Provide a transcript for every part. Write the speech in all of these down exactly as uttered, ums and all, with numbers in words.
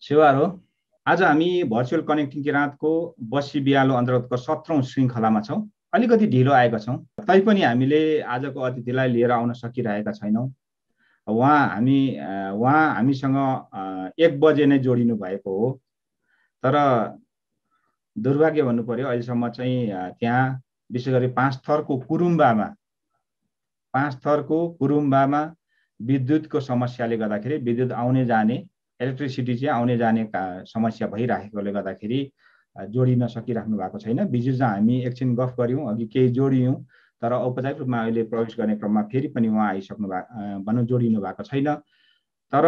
सेवार हो। आज हामी भर्चुअल कनेक्टिङ किराँतको बसी बिरालो अन्तर्गतको सत्रौँ श्रृङ्खलामा छौँ। अलिकति ढिलो आएका छौँ, तैपनि हामीले आजको अतिथिलाई लिएर आउन सकिरहेका छैनौँ। उहाँ हामी उहाँ हामीसँग एक बजे नै जोडिनु भएको हो, तर दुर्भाग्य भन्नु पर्यो अहिलेसम्म चाहिँ त्यहाँ विशेष गरी पाँच थरको कुरुम्बामा पाँच थरको कुरुम्बामा विद्युतको समस्याले गर्दाखेरि विद्युत आउने जाने इलेक्ट्रिसिटी चाहिँ आउने जाने समस्या भइरहेकोले गर्दाखेरि जोडिन सकिराख्नु भएको छैन। बिजुजमा हामी एकछिन गफ गऱ्यौँ, अघि केही जोडियौँ, तर औपचारिक रूपमा अहिले प्रवेश गर्ने क्रममा फेरि पनि उहाँ आइसक्नु भएको भनौँ जोडिनु भएको छैन। तर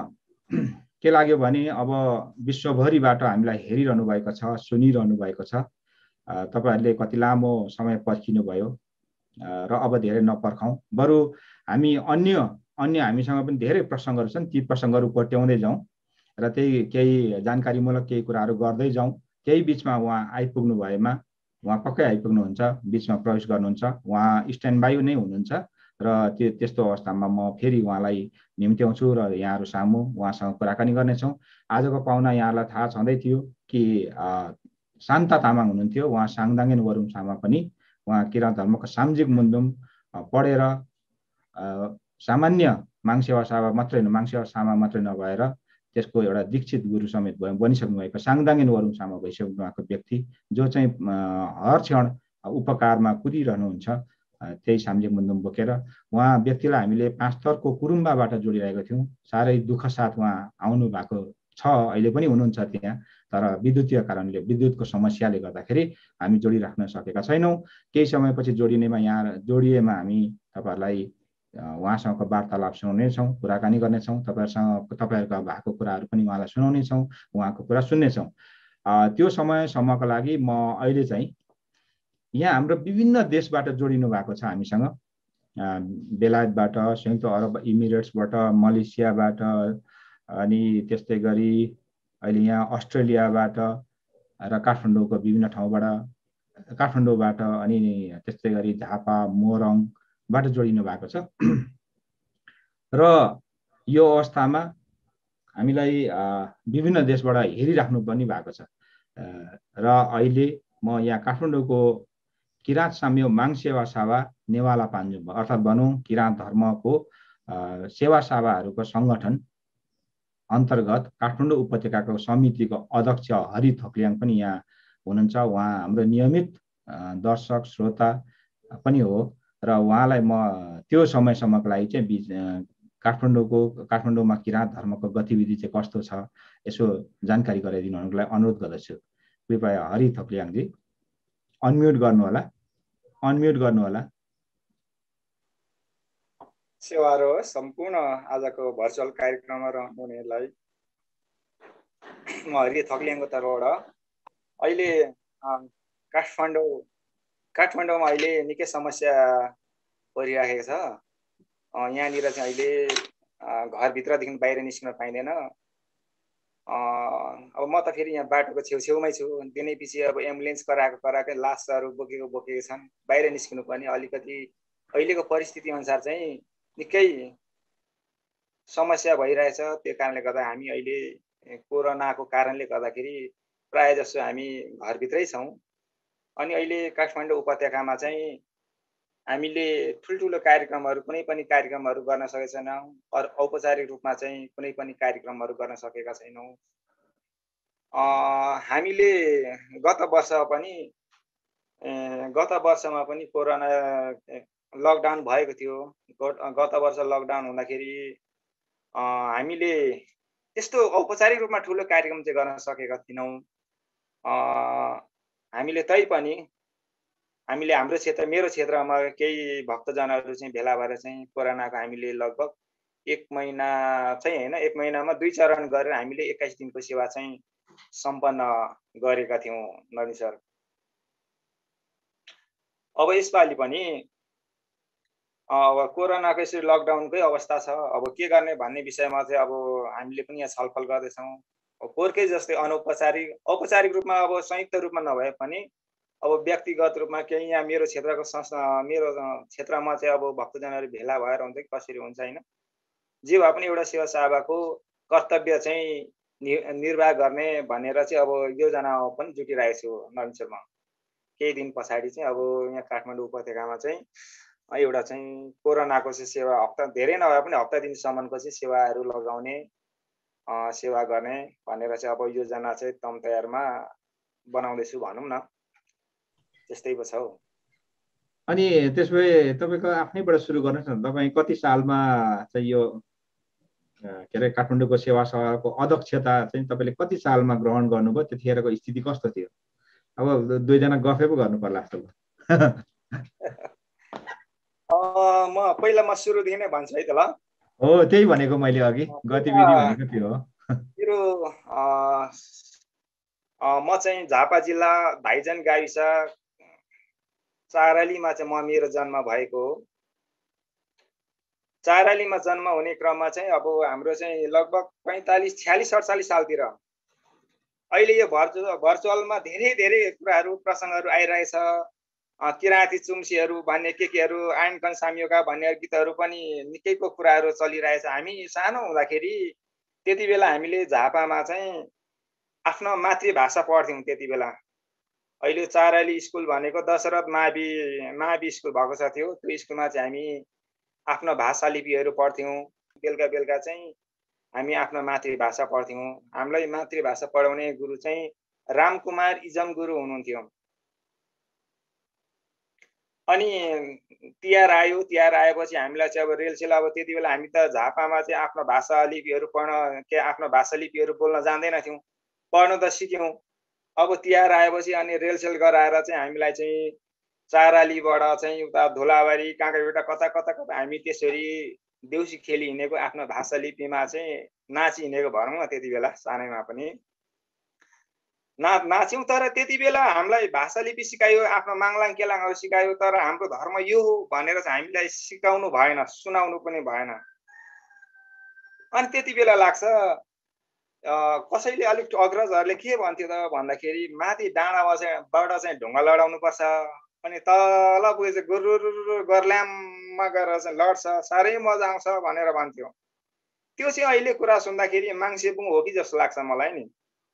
के लाग्यो भने अब विश्वभरिबाट हामीलाई हेरिरहनु भएको छ, सुनिरहनु भएको छ। तपाईहरूले कति लामो समय पर्खिनु भयो र अब धेरै नपर्खौँ, बरु हामी अन्य अन्य हामीसँग पनि धेरै प्रसङ्गहरू छन्, ती प्रसङ्गहरू कोट्याउँदै जाउँ र त्यही केही जानकारीमूलक केही कुराहरू गर्दै जाउँ। त्यही बिचमा उहाँ आइपुग्नु भएमा उहाँ पक्कै आइपुग्नुहुन्छ, बिचमा प्रवेश गर्नुहुन्छ, उहाँ स्ट्यान्ड बाई नै हुनुहुन्छ र त्यो त्यस्तो अवस्थामा म फेरि उहाँलाई निम्त्याउँछु र यहाँहरू सामु उहाँसँग कुराकानी गर्नेछौँ। आजको पाहुना यहाँलाई थाहा छँदै थियो कि शान्ता तामाङ हुनुहुन्थ्यो, उहाँ साङदाङेन वरुङ छामा पनि उहाँ किराँत धर्मको सामाजिक मुन्दुम पढेर सामान्य माङसेवा सामा मात्रै माङसेवा सामा मात्रै नभएर त्यसको एउटा दीक्षित गुरु समेत बनिसक्नु भएको साङदाङेन वरुङ सामा भइसक्नु भएको व्यक्ति, जो चाहिँ हर क्षण उपकारमा कुदिरहनुहुन्छ त्यही सामाजिक मुन्दुम बोकेर। उहाँ व्यक्तिलाई हामीले पाँच थरको कुरुम्बाबाट जोडिरहेको थियौँ। साह्रै दुःख साथ उहाँ आउनु भएको छ, अहिले पनि हुनुहुन्छ त्यहाँ, तर विद्युतीय कारणले विद्युतको समस्याले गर्दाखेरि हामी जोडिराख्न सकेका छैनौँ। केही समयपछि जोडिनेमा यहाँ जोडिएमा हामी तपाईँहरूलाई उहाँसँगको वार्तालाप सुनाउनेछौँ, कुराकानी गर्नेछौँ, तपाईँहरूसँग तपाईँहरूका भएको कुराहरू पनि उहाँलाई सुनाउनेछौँ, उहाँको कुरा सुन्नेछौँ। त्यो समयसम्मको लागि म अहिले चाहिँ यहाँ हाम्रो विभिन्न देशबाट जोडिनु भएको छ हामीसँग, बेलायतबाट, संयुक्त अरब इमिरेट्सबाट, मलेसियाबाट, अनि त्यस्तै गरी अहिले यहाँ अस्ट्रेलियाबाट र काठमाडौँको विभिन्न ठाउँबाट काठमाडौँबाट अनि त्यस्तै गरी झापा मोरङबाट जोडिनु भएको छ। र यो अवस्थामा हामीलाई विभिन्न देशबाट हेरिराख्नु पनि भएको छ। र अहिले म यहाँ काठमाडौँको किराँत साम्य माङ सेवा सावा नेवाला पाञ्जुम अर्थात् भनौँ किराँत धर्मको सेवा सावाहरूको सङ्गठन अन्तर्गत काठमाडौँ उपत्यकाको समितिको अध्यक्ष हरि थोक्लियाङ पनि यहाँ हुनुहुन्छ। उहाँ हाम्रो नियमित दर्शक श्रोता पनि हो र उहाँलाई म त्यो समयसम्मको लागि चाहिँ बिच काठमाडौँको काठमाडौँमा किराँत धर्मको गतिविधि चाहिँ कस्तो छ यसो जानकारी गराइदिनुको लागि अनुरोध गर्दछु। कृपया हरि थोक्लियाङजी अनम्युट गर्नुहोला, अनम्युट गर्नुहोला। सेवारो सम्पूर्ण आजको भर्चुअल कार्यक्रममा रहनुहुनेलाई म हरि थोक्लियाङको तर्फबाट अहिले काठमाडौँ काठमाडौँमा अहिले निकै समस्या परिरहेको छ। यहाँनिर चाहिँ अहिले घरभित्रदेखि बाहिर निस्किन पाइँदैन। अब म त फेरि यहाँ बाटोको छेउछेउमै छु, दिनै पछि अब एम्बुलेन्स कराएको कराएकै लासहरू बोकेको बोकेको छन्, बाहिर निस्किनु पनि अलिकति अहिलेको परिस्थिति अनुसार चाहिँ निकै समस्या भइरहेछ। त्यो कारणले गर्दा हामी अहिले कोरोनाको कारणले गर्दाखेरि प्राय जसो हामी घरभित्रै छौँ। अनि अहिले काठमाडौँ उपत्यकामा चाहिँ हामीले ठुल्ठुलो कार्यक्रमहरू कुनै पनि कार्यक्रमहरू गर्न सकेका छैनौँ। औपचारिक रूपमा चाहिँ कुनै पनि कार्यक्रमहरू गर्न सकेका छैनौँ। हामीले गत वर्ष पनि गत वर्षमा पनि कोरोना लकडाउन भएको थियो। गत वर्ष लकडाउन हुँदाखेरि हामीले त्यस्तो औपचारिक रूपमा ठुलो कार्यक्रम चाहिँ गर्न सकेका थिएनौँ। हामीले तै पनि हामीले हाम्रो क्षेत्र मेरो क्षेत्रमा केही भक्तजनहरू चाहिँ भेला भएर चाहिँ कोरोनाको हामीले लगभग एक महिना चाहिँ होइन एक महिनामा दुई चरण गरेर हामीले एक्काइस दिनको सेवा चाहिँ सम्पन्न गरेका थियौँ नवीन सर। अब यसपालि पनि अब कोरोनाको यसरी लकडाउनकै अवस्था छ। अब के गर्ने भन्ने विषयमा चाहिँ अब हामीले पनि यहाँ छलफल गर्दैछौँ। पोहोरकै जस्तै अनौपचारिक औपचारिक रूपमा अब संयुक्त रूपमा नभए पनि अब व्यक्तिगत रूपमा केही यहाँ मेरो क्षेत्रको संस्था मेरो क्षेत्रमा चाहिँ अब भक्तजनहरू भेला भएर हुन्छ कि कसरी हुन्छ होइन, जे भए पनि एउटा सेवा सेवाको कर्तव्य चाहिँ निर्वाह गर्ने भनेर चाहिँ अब योजनामा पनि जुटिरहेको छु नरेन्द्रमा। केही दिन पछाडि चाहिँ अब यहाँ काठमाडौँ उपत्यकामा चाहिँ एउटा चाहिँ कोरोनाको चाहिँ सेवा हप्ता धेरै नभए पनि हप्ता दिनसम्मको चाहिँ सेवाहरू लगाउने सेवा गर्ने भनेर चाहिँ अब योजना चाहिँ तम तयारमा बनाउँदैछु भनौँ न, त्यस्तै पो छ हौ। अनि त्यसभए तपाईँको आफ्नैबाट सुरु गर्नुहोस् न, तपाईँ कति सालमा चाहिँ यो के अरे काठमाडौँको सेवा सभाको अध्यक्षता चाहिँ तपाईँले कति सालमा ग्रहण गर्नुभयो, त्यतिखेरको स्थिति कस्तो थियो? अब दुईजना गफै पो गर्नु पर्ला जस्तो म पहिला म सुरुदेखि नै भन्छु है त ल। हो त्यही भनेको मैले अघि गतिविधि भनेको त्यो हो। मेरो म चाहिँ झापा जिल्ला भाइजन गाविस चारालीमा चाहिँ म मेरो जन्म भएको हो। चारालीमा जन्म हुने क्रममा चाहिँ अब हाम्रो चाहिँ लगभग पैँतालिस छ्यालिस अडचालिस सालतिर अहिले यो भर्चुअल भर्चुअलमा धेरै धेरै कुराहरू प्रसङ्गहरू आइरहेछ। किराँती चुम्सीहरू भन्ने के केहरू आइन कन्सामियोका भन्ने गीतहरू पनि निकैको कुराहरू चलिरहेछ। हामी सानो हुँदाखेरि त्यति बेला हामीले झापामा चाहिँ आफ्नो मातृभाषा पढ्थ्यौँ त्यति बेला। अहिले चाराली स्कुल भनेको दशरथ मावि मावि स्कुल भएको छ थियो, त्यो स्कुलमा चाहिँ हामी आफ्नो भाषा लिपिहरू पढ्थ्यौँ। बेलुका बेलुका चाहिँ हामी आफ्नो मातृभाषा पढ्थ्यौँ। हामीलाई मातृभाषा पढाउने गुरु चाहिँ रामकुमार इजम गुरु हुनुहुन्थ्यो। अनि तिहार आयो, तिहार आएपछि हामीलाई चाहिँ अब रेलसेल अब त्यति बेला हामी त झापामा चाहिँ आफ्नो भाषा लिपिहरू पढ्न के आफ्नो भाषा लिपिहरू बोल्न जान्दैनथ्यौँ, पढ्न त सिक्यौँ। अब तिहार आएपछि अनि रेलसेल गराएर चाहिँ हामीलाई चाहिँ चारालीबाट चाहिँ उता धुलाबारी कहाँ कहाँबाट कता कता कता हामी त्यसरी देउसी खेली हिँडेको आफ्नो भाषा लिपिमा चाहिँ नाची हिँडेको भनौँ न त्यति बेला सानैमा पनि ना नाच्यौँ। तर त्यति बेला हामीलाई भाषा लिपि सिकायो, आफ्नो माङलाङ केलाङहरू सिकायो, तर हाम्रो धर्म यो हो भनेर चाहिँ हामीलाई सिकाउनु भएन, सुनाउनु पनि भएन। अनि त्यति बेला लाग्छ कसैले अलिक अग्रजहरूले के भन्थ्यो त भन्दाखेरि माथि डाँडामा चाहिँ बाट चाहिँ ढुङ्गा लडाउनुपर्छ, अनि तल पुगे चाहिँ गुरुरु गर्ल्याममा गएर चाहिँ लड्छ, साह्रै मजा आउँछ भनेर भन्थ्यो। त्यो चाहिँ अहिले कुरा सुन्दाखेरि माङ्सेबुङ हो कि जस्तो लाग्छ मलाई नि।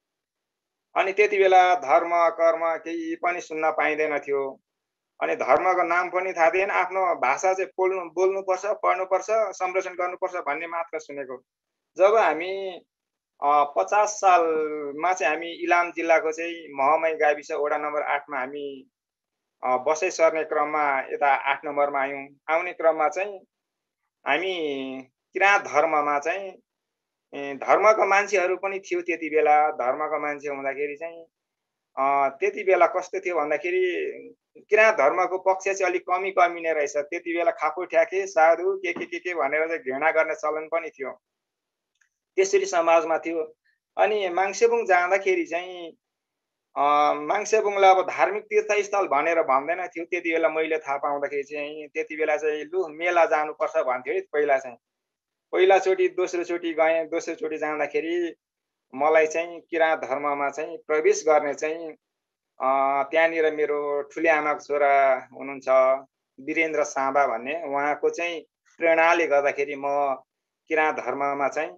अनि त्यति बेला धर्म कर्म केही पनि सुन्न पाइँदैन थियो। अनि धर्मको नाम पनि थाहा थिएन, आफ्नो भाषा चाहिँ बोल्नु बोल्नुपर्छ, पढ्नुपर्छ, संरक्षण गर्नुपर्छ भन्ने मात्र सुनेको। जब हामी पचास सालमा चाहिँ हामी इलाम जिल्लाको चाहिँ महमै गाविस वडा नम्बर आठमा हामी बसाइ सर्ने क्रममा यता आठ नम्बरमा आयौँ। आउने क्रममा चाहिँ हामी किराँत धर्ममा चाहिँ धर्मका मान्छेहरू पनि थियो त्यति बेला। धर्मका मान्छे हुँदाखेरि चाहिँ त्यति बेला कस्तो थियो भन्दाखेरि किराँत धर्मको पक्ष चाहिँ अलिक कमी कमी नै रहेछ। त्यति बेला खापु ठ्याके साधु के के के के भनेर चाहिँ घृणा गर्ने चलन पनि थियो, त्यसरी समाजमा थियो। अनि माङ्सेबुङ जाँदाखेरि चाहिँ माङ्सेबुङलाई अब धार्मिक तीर्थस्थल भनेर भन्दैन थियो त्यति बेला। मैले थाहा पाउँदाखेरि चाहिँ त्यति बेला चाहिँ लु मेला जानुपर्छ भन्थ्यो है पहिला चाहिँ। पहिलाचोटि दोस्रोचोटि गएँ, दोस्रोचोटि जाँदाखेरि मलाई चाहिँ किराँत धर्ममा चाहिँ प्रवेश गर्ने चाहिँ त्यहाँनिर मेरो ठुले आमाको छोरा हुनुहुन्छ वीरेन्द्र साँबा भन्ने, उहाँको चाहिँ प्रेरणाले गर्दाखेरि म किराँत धर्ममा चाहिँ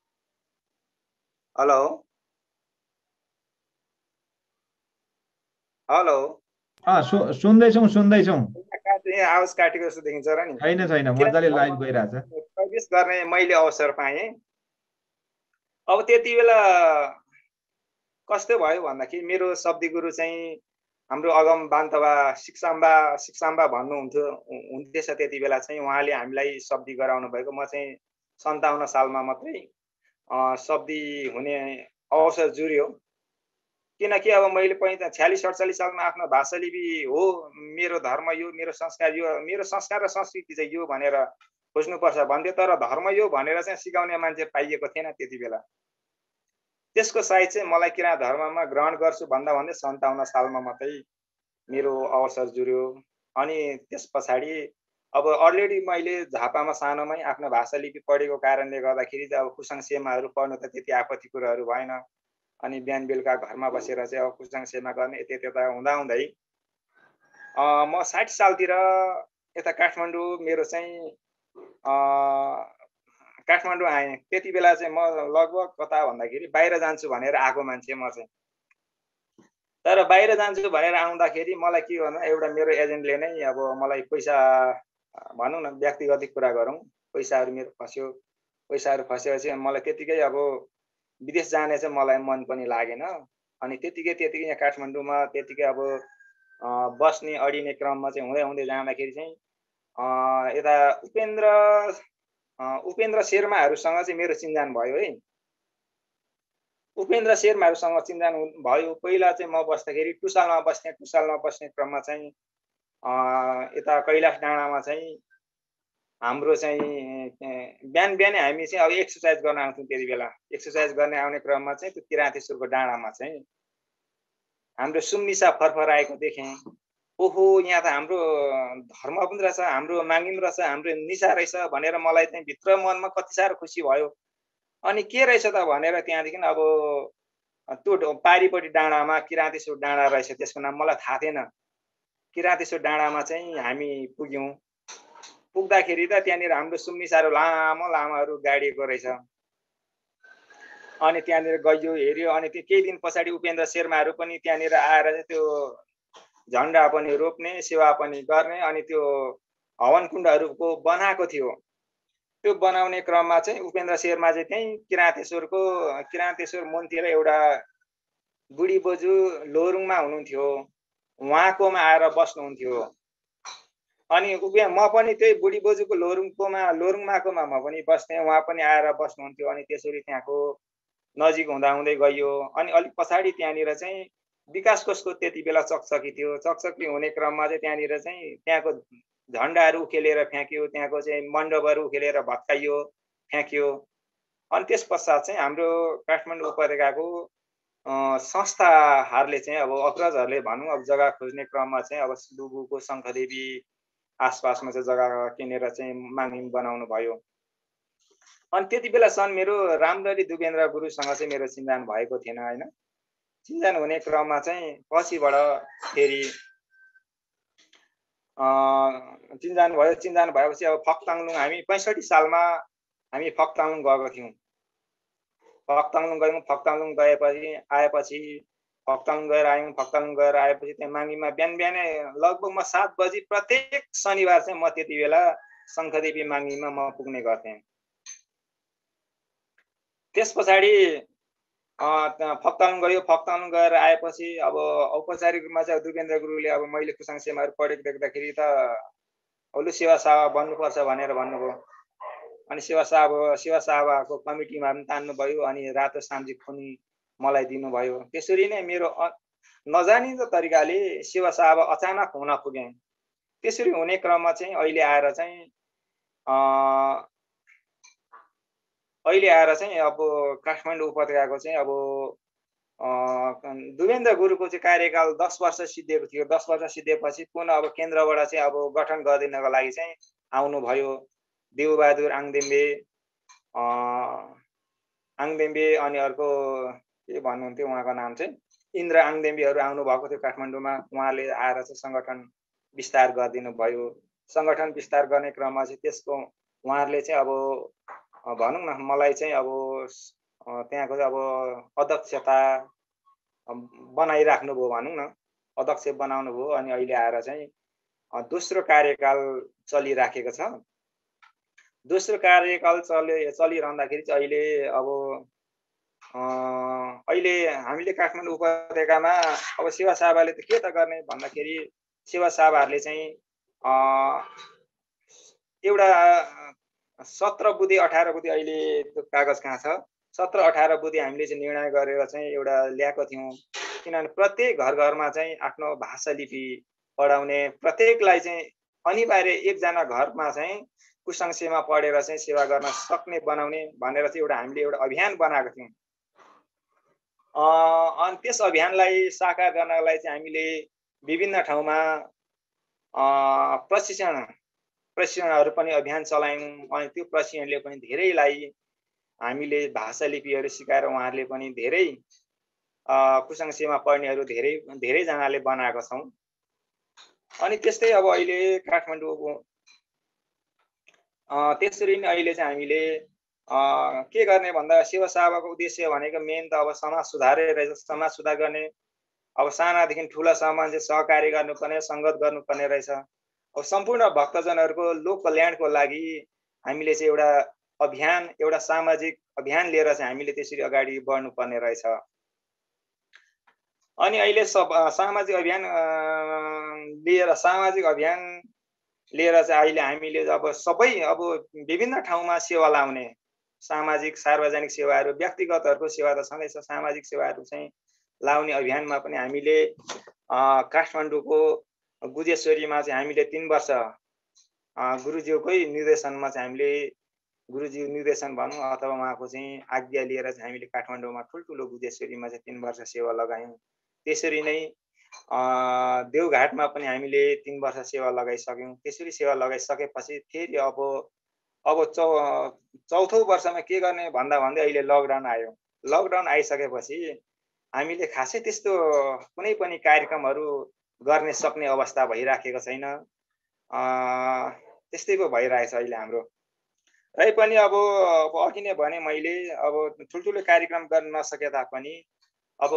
हेलो हेलो सुन्दैछौँ सुन्दैछौँ आवाज काटेको जस्तो देखिन्छ र नि। छैन छैन मजाले लाइभ गइरहेछ। प्रवेश गर्ने मैले अवसर पाएँ। अब त्यति बेला कस्तो भयो भन्दाखेरि मेरो शब्दी गुरु चाहिँ हाम्रो अगम बान्तवा शिक्षाम्बा शिक्षाम्बा भन्नुहुन्थ्यो हुन्थेछ त्यति बेला चाहिँ। उहाँले हामीलाई शब्दी गराउनु भएको। म चाहिँ सन्ताउन्न सालमा मात्रै शब्दी हुने अवसर जुर्यो, किनकि अब मैले पैँता छ्यालिस अडचालिस सालमा आफ्नो भाषा लिपि हो, मेरो धर्म यो, मेरो संस्कार यो, मेरो संस्कार र संस्कृति चाहिँ यो भनेर खोज्नुपर्छ भन्थ्यो। तर धर्म यो भनेर चाहिँ सिकाउने मान्छे पाइएको थिएन त्यति बेला। त्यसको सायद चाहिँ मलाई किराँत धर्ममा ग्रहण गर्छु भन्दा भन्दै सन्ताउन्न सालमा मात्रै मेरो अवसर जुर्यो। अनि त्यस पछाडि अब अलरेडी मैले झापामा सानोमै आफ्नो भाषा लिपि पढेको कारणले गर्दाखेरि अब कुसाङ सेमाहरू पढ्नु त त्यति आपत्ति कुराहरू भएन। अनि बिहान बेलुका घरमा बसेर चाहिँ अब कुसाङ सेमा गर्ने यता त्यता हुँदा हुँदै म साठी सालतिर यता काठमाडौँ मेरो चाहिँ काठमाडौँ आएँ। त्यति बेला चाहिँ म लगभग कता भन्दाखेरि बाहिर जान्छु भनेर आएको मान्छे म चाहिँ। तर बाहिर जान्छु भनेर आउँदाखेरि मलाई के भन्दा एउटा मेरो एजेन्टले नै अब मलाई पैसा भनौँ न व्यक्तिगत कुरा गरौँ, पैसाहरू मेरो फस्यो। पैसाहरू फसेपछि मलाई त्यतिकै अब विदेश जाने चाहिँ मलाई मन पनि लागेन। अनि त्यतिकै त्यतिकै यहाँ काठमाडौँमा त्यतिकै अब बस्ने अडिने क्रममा चाहिँ हुँदै हुँदै जाँदाखेरि चाहिँ यता उपेन्द्र उपेन्द्र शेर्माहरूसँग चाहिँ मेरो चिन्जान भयो है। उपेन्द्र शेर्माहरूसँग चिन्जान भयो। पहिला चाहिँ म बस्दाखेरि टुसालमा बस्ने टुसालमा बस्ने क्रममा चाहिँ यता कैलाश डाँडामा चाहिँ हाम्रो चाहिँ बिहान बिहानै हामी चाहिँ अब एक्सर्साइज गर्न आउँथ्यौँ। त्यति बेला एक्सर्साइज गर्ने आउने क्रममा चाहिँ त्यो किराँतेश्वरको डाँडामा चाहिँ हाम्रो सुम्निसा फरफराएको देखेँ। ओहो यहाँ त हाम्रो धर्म पनि रहेछ, हाम्रो माङ्गिम रहेछ, हाम्रो निसा रहेछ भनेर मलाई चाहिँ भित्र मनमा कति साह्रो खुसी भयो। अनि के रहेछ त भनेर त्यहाँदेखि अब त्यो पारिपट्टि डाँडामा किराँतेश्वर डाँडा रहेछ, त्यसको नाम मलाई थाहा थिएन। किराँतेश्वर डाँडामा चाहिँ हामी पुग्यौँ। पुग्दाखेरि त त्यहाँनिर हाम्रो सुम्निसाहरू लामो लामोहरू गाडिएको रहेछ। अनि त्यहाँनिर गयो हेऱ्यो। अनि त्यो केही दिन पछाडि उपेन्द्र शेर्माहरू पनि त्यहाँनिर आएर चाहिँ त्यो झन्डा पनि रोप्ने, सेवा पनि गर्ने, अनि त्यो हवन कुण्डहरूको बनाएको थियो। त्यो बनाउने क्रममा चाहिँ उपेन्द्र शेर्मा चाहिँ त्यहीँ किराँतेश्वरको किराँतेश्वर मन्दिर एउटा बुढी बोजू लोरुङमा हुनुहुन्थ्यो, उहाँकोमा आएर बस्नुहुन्थ्यो। अनि उप म पनि त्यही बुढी बोजूको लोरुङकोमा लोरुङमाकोमा म पनि बस्थेँ, उहाँ पनि आएर बस्नुहुन्थ्यो। अनि त्यसरी त्यहाँको नजिक हुँदा हुँदै गयो। अनि अलिक पछाडि त्यहाँनिर चाहिँ विकास कोषको त्यति बेला चकचकी थियो। चकचकी हुने क्रममा चाहिँ त्यहाँनिर चाहिँ त्यहाँको झन्डाहरू उखेलेर फ्याँक्यो, त्यहाँको चाहिँ मण्डपहरू उखेलेर भत्काइयो, फ्याँक्यो। अनि त्यस पश्चात चाहिँ हाम्रो काठमाडौँ उपत्यकाको संस्थाहरूले चाहिँ अब अग्रजहरूले भनौँ अब जग्गा खोज्ने क्रममा चाहिँ अब लुबुको शङ्खदेवी आसपासमा चाहिँ जग्गा किनेर चाहिँ माङ्गिम बनाउनु भयो। अनि त्यति बेलासम्म मेरो रामदरी दुबेन्द्र गुरुसँग चाहिँ मेरो चिन्जान भएको थिएन होइन। चिन्जान हुने क्रममा चाहिँ पछिबाट फेरि चिन्जान भयो। चिन्जान भएपछि अब फक्ताङलुङ हामी पैँसठी सालमा हामी फक्ताङलुङ गएको थियौँ। फक्ताङलुङ गयौँ। फक्ताङलुङ गएपछि आएपछि फक्ताङलुङ गएर आयौँ। फक्ताङलुङ गएर आएपछि त्यहाँ माङ्गिममा बिहान बिहानै लगभग म सात बजी प्रत्येक शनिबार चाहिँ म त्यति बेला शङ्खदेवी माङ्गिममा म पुग्ने गर्थेँ। त्यस पछाडि फक्ताङलुङ गयो। फक्ताङलुङ गएर आएपछि अब औपचारिक रूपमा चाहिँ दुबेन्द्र गुरुले अब मैले कुसाङ सेमाहरू पढेको देख्दाखेरि त औलु सेवा सावा बन्नुपर्छ भनेर भन्नुभयो। अनि सेवा सावा सेवा सावाको कमिटीमा पनि तान्नुभयो। अनि रातो साम्जी खुनी मलाई दिनुभयो। त्यसरी नै मेरो नजानिदो तरिकाले सेवा सावा अचानक हुन पुगेँ। त्यसरी हुने क्रममा चाहिँ अहिले आएर चाहिँ अहिले आएर चाहिँ अब काठमाडौँ उपत्यकाको चाहिँ अब दुबेन्द्र गुरुको चाहिँ कार्यकाल दस वर्ष सिद्धिएको थियो। दस वर्ष सिद्धिएपछि पुनः अब केन्द्रबाट चाहिँ अब गठन गरिदिनको लागि चाहिँ आउनुभयो देवबहादुर आङदेम्बे आङदेम्बे अनि अर्को के भन्नुहुन्थ्यो उहाँको नाम चाहिँ इन्द्र आङदेम्बेहरू आउनुभएको थियो काठमाडौँमा। उहाँले आएर चाहिँ सङ्गठन विस्तार गरिदिनु भयो। सङ्गठन विस्तार गर्ने क्रममा चाहिँ त्यसको उहाँहरूले चाहिँ अब भनौँ न मलाई चाहिँ अब त्यहाँको अब अध्यक्षता बनाइराख्नुभयो भनौँ न, अध्यक्ष बनाउनु भयो। अनि अहिले आएर चाहिँ दोस्रो कार्यकाल चलिराखेको छ। दोस्रो कार्यकाल चलि चलिरहँदाखेरि चाहिँ अहिले अब अहिले हामीले काठमाडौँ उपत्यकामा अब सेवा सावाले त के त गर्ने भन्दाखेरि सेवा सावाहरूले चाहिँ एउटा सत्र बुँदे अठार बुँदे अहिले त्यो कागज कहाँ छ, सत्र अठार बुँदे हामीले चाहिँ निर्णय गरेर चाहिँ एउटा ल्याएको थियौँ। किनभने प्रत्येक घर घरमा चाहिँ आफ्नो भाषा लिपि पढाउने, प्रत्येकलाई चाहिँ अनिवार्य एकजना घरमा चाहिँ कुसाङ सेवा पढेर चाहिँ सेवा गर्न सक्ने बनाउने भनेर चाहिँ एउटा हामीले एउटा अभियान बनाएको थियौँ। अनि त्यस अभियानलाई साकार गर्नलाई चाहिँ हामीले विभिन्न ठाउँमा प्रशिक्षण प्रशिक्षणहरू पनि अभियान चलायौँ। अनि त्यो प्रशिक्षणले पनि धेरैलाई हामीले भाषा लिपिहरू सिकाएर उहाँहरूले पनि धेरै कुसाङ सेवा पढ्नेहरू धेरै धेरैजनाले बनाएको छौँ। अनि त्यस्तै अब अहिले काठमाडौँको त्यसरी नै अहिले चाहिँ हामीले के गर्ने भन्दा सेवा सेवाको उद्देश्य भनेको मेन त अब समाज सुधारै रहेछ। समाज सुधार गर्ने अब सानादेखि ठुलासम्म चाहिँ सहकारी गर्नुपर्ने, सङ्गत गर्नुपर्ने रहेछ। अब सम्पूर्ण भक्तजनहरूको लोक कल्याणको लागि हामीले चाहिँ एउटा अभियान, एउटा सामाजिक अभियान लिएर चाहिँ हामीले त्यसरी अगाडि बढ्नुपर्ने रहेछ। अनि अहिले सब सामाजिक अभियान लिएर सामाजिक अभियान लिएर चाहिँ अहिले हामीले अब सबै अब विभिन्न ठाउँमा सेवा लाउने, सामाजिक सार्वजनिक सेवाहरू, व्यक्तिगतहरूको सेवा त छँदैछ, सामाजिक सेवाहरू चाहिँ लाउने अभियानमा पनि हामीले काठमाडौँको गुजेश्वरीमा चाहिँ हामीले तीन वर्ष गुरुज्यूकै निर्देशनमा चाहिँ हामीले गुरुज्यू निर्देशन भनौँ अथवा उहाँको चाहिँ आज्ञा लिएर चाहिँ हामीले काठमाडौँमा ठुल्ठुलो गुजेश्वरीमा चाहिँ तीन वर्ष सेवा लगायौँ। त्यसरी नै देवघाटमा पनि हामीले तीन वर्ष सेवा लगाइसक्यौँ। त्यसरी सेवा लगाइसकेपछि फेरि अब अब चौ चौथो वर्षमा के गर्ने भन्दा भन्दै अहिले लकडाउन आयो। लकडाउन आइसकेपछि हामीले खासै त्यस्तो कुनै पनि कार्यक्रमहरू गर्ने सक्ने अवस्था भइराखेको छैन। त्यस्तै पो भइरहेछ अहिले हाम्रो। र पनि अब अघि नै भने मैले अब ठुल्ठुलो कार्यक्रम गर्न नसके तापनि अब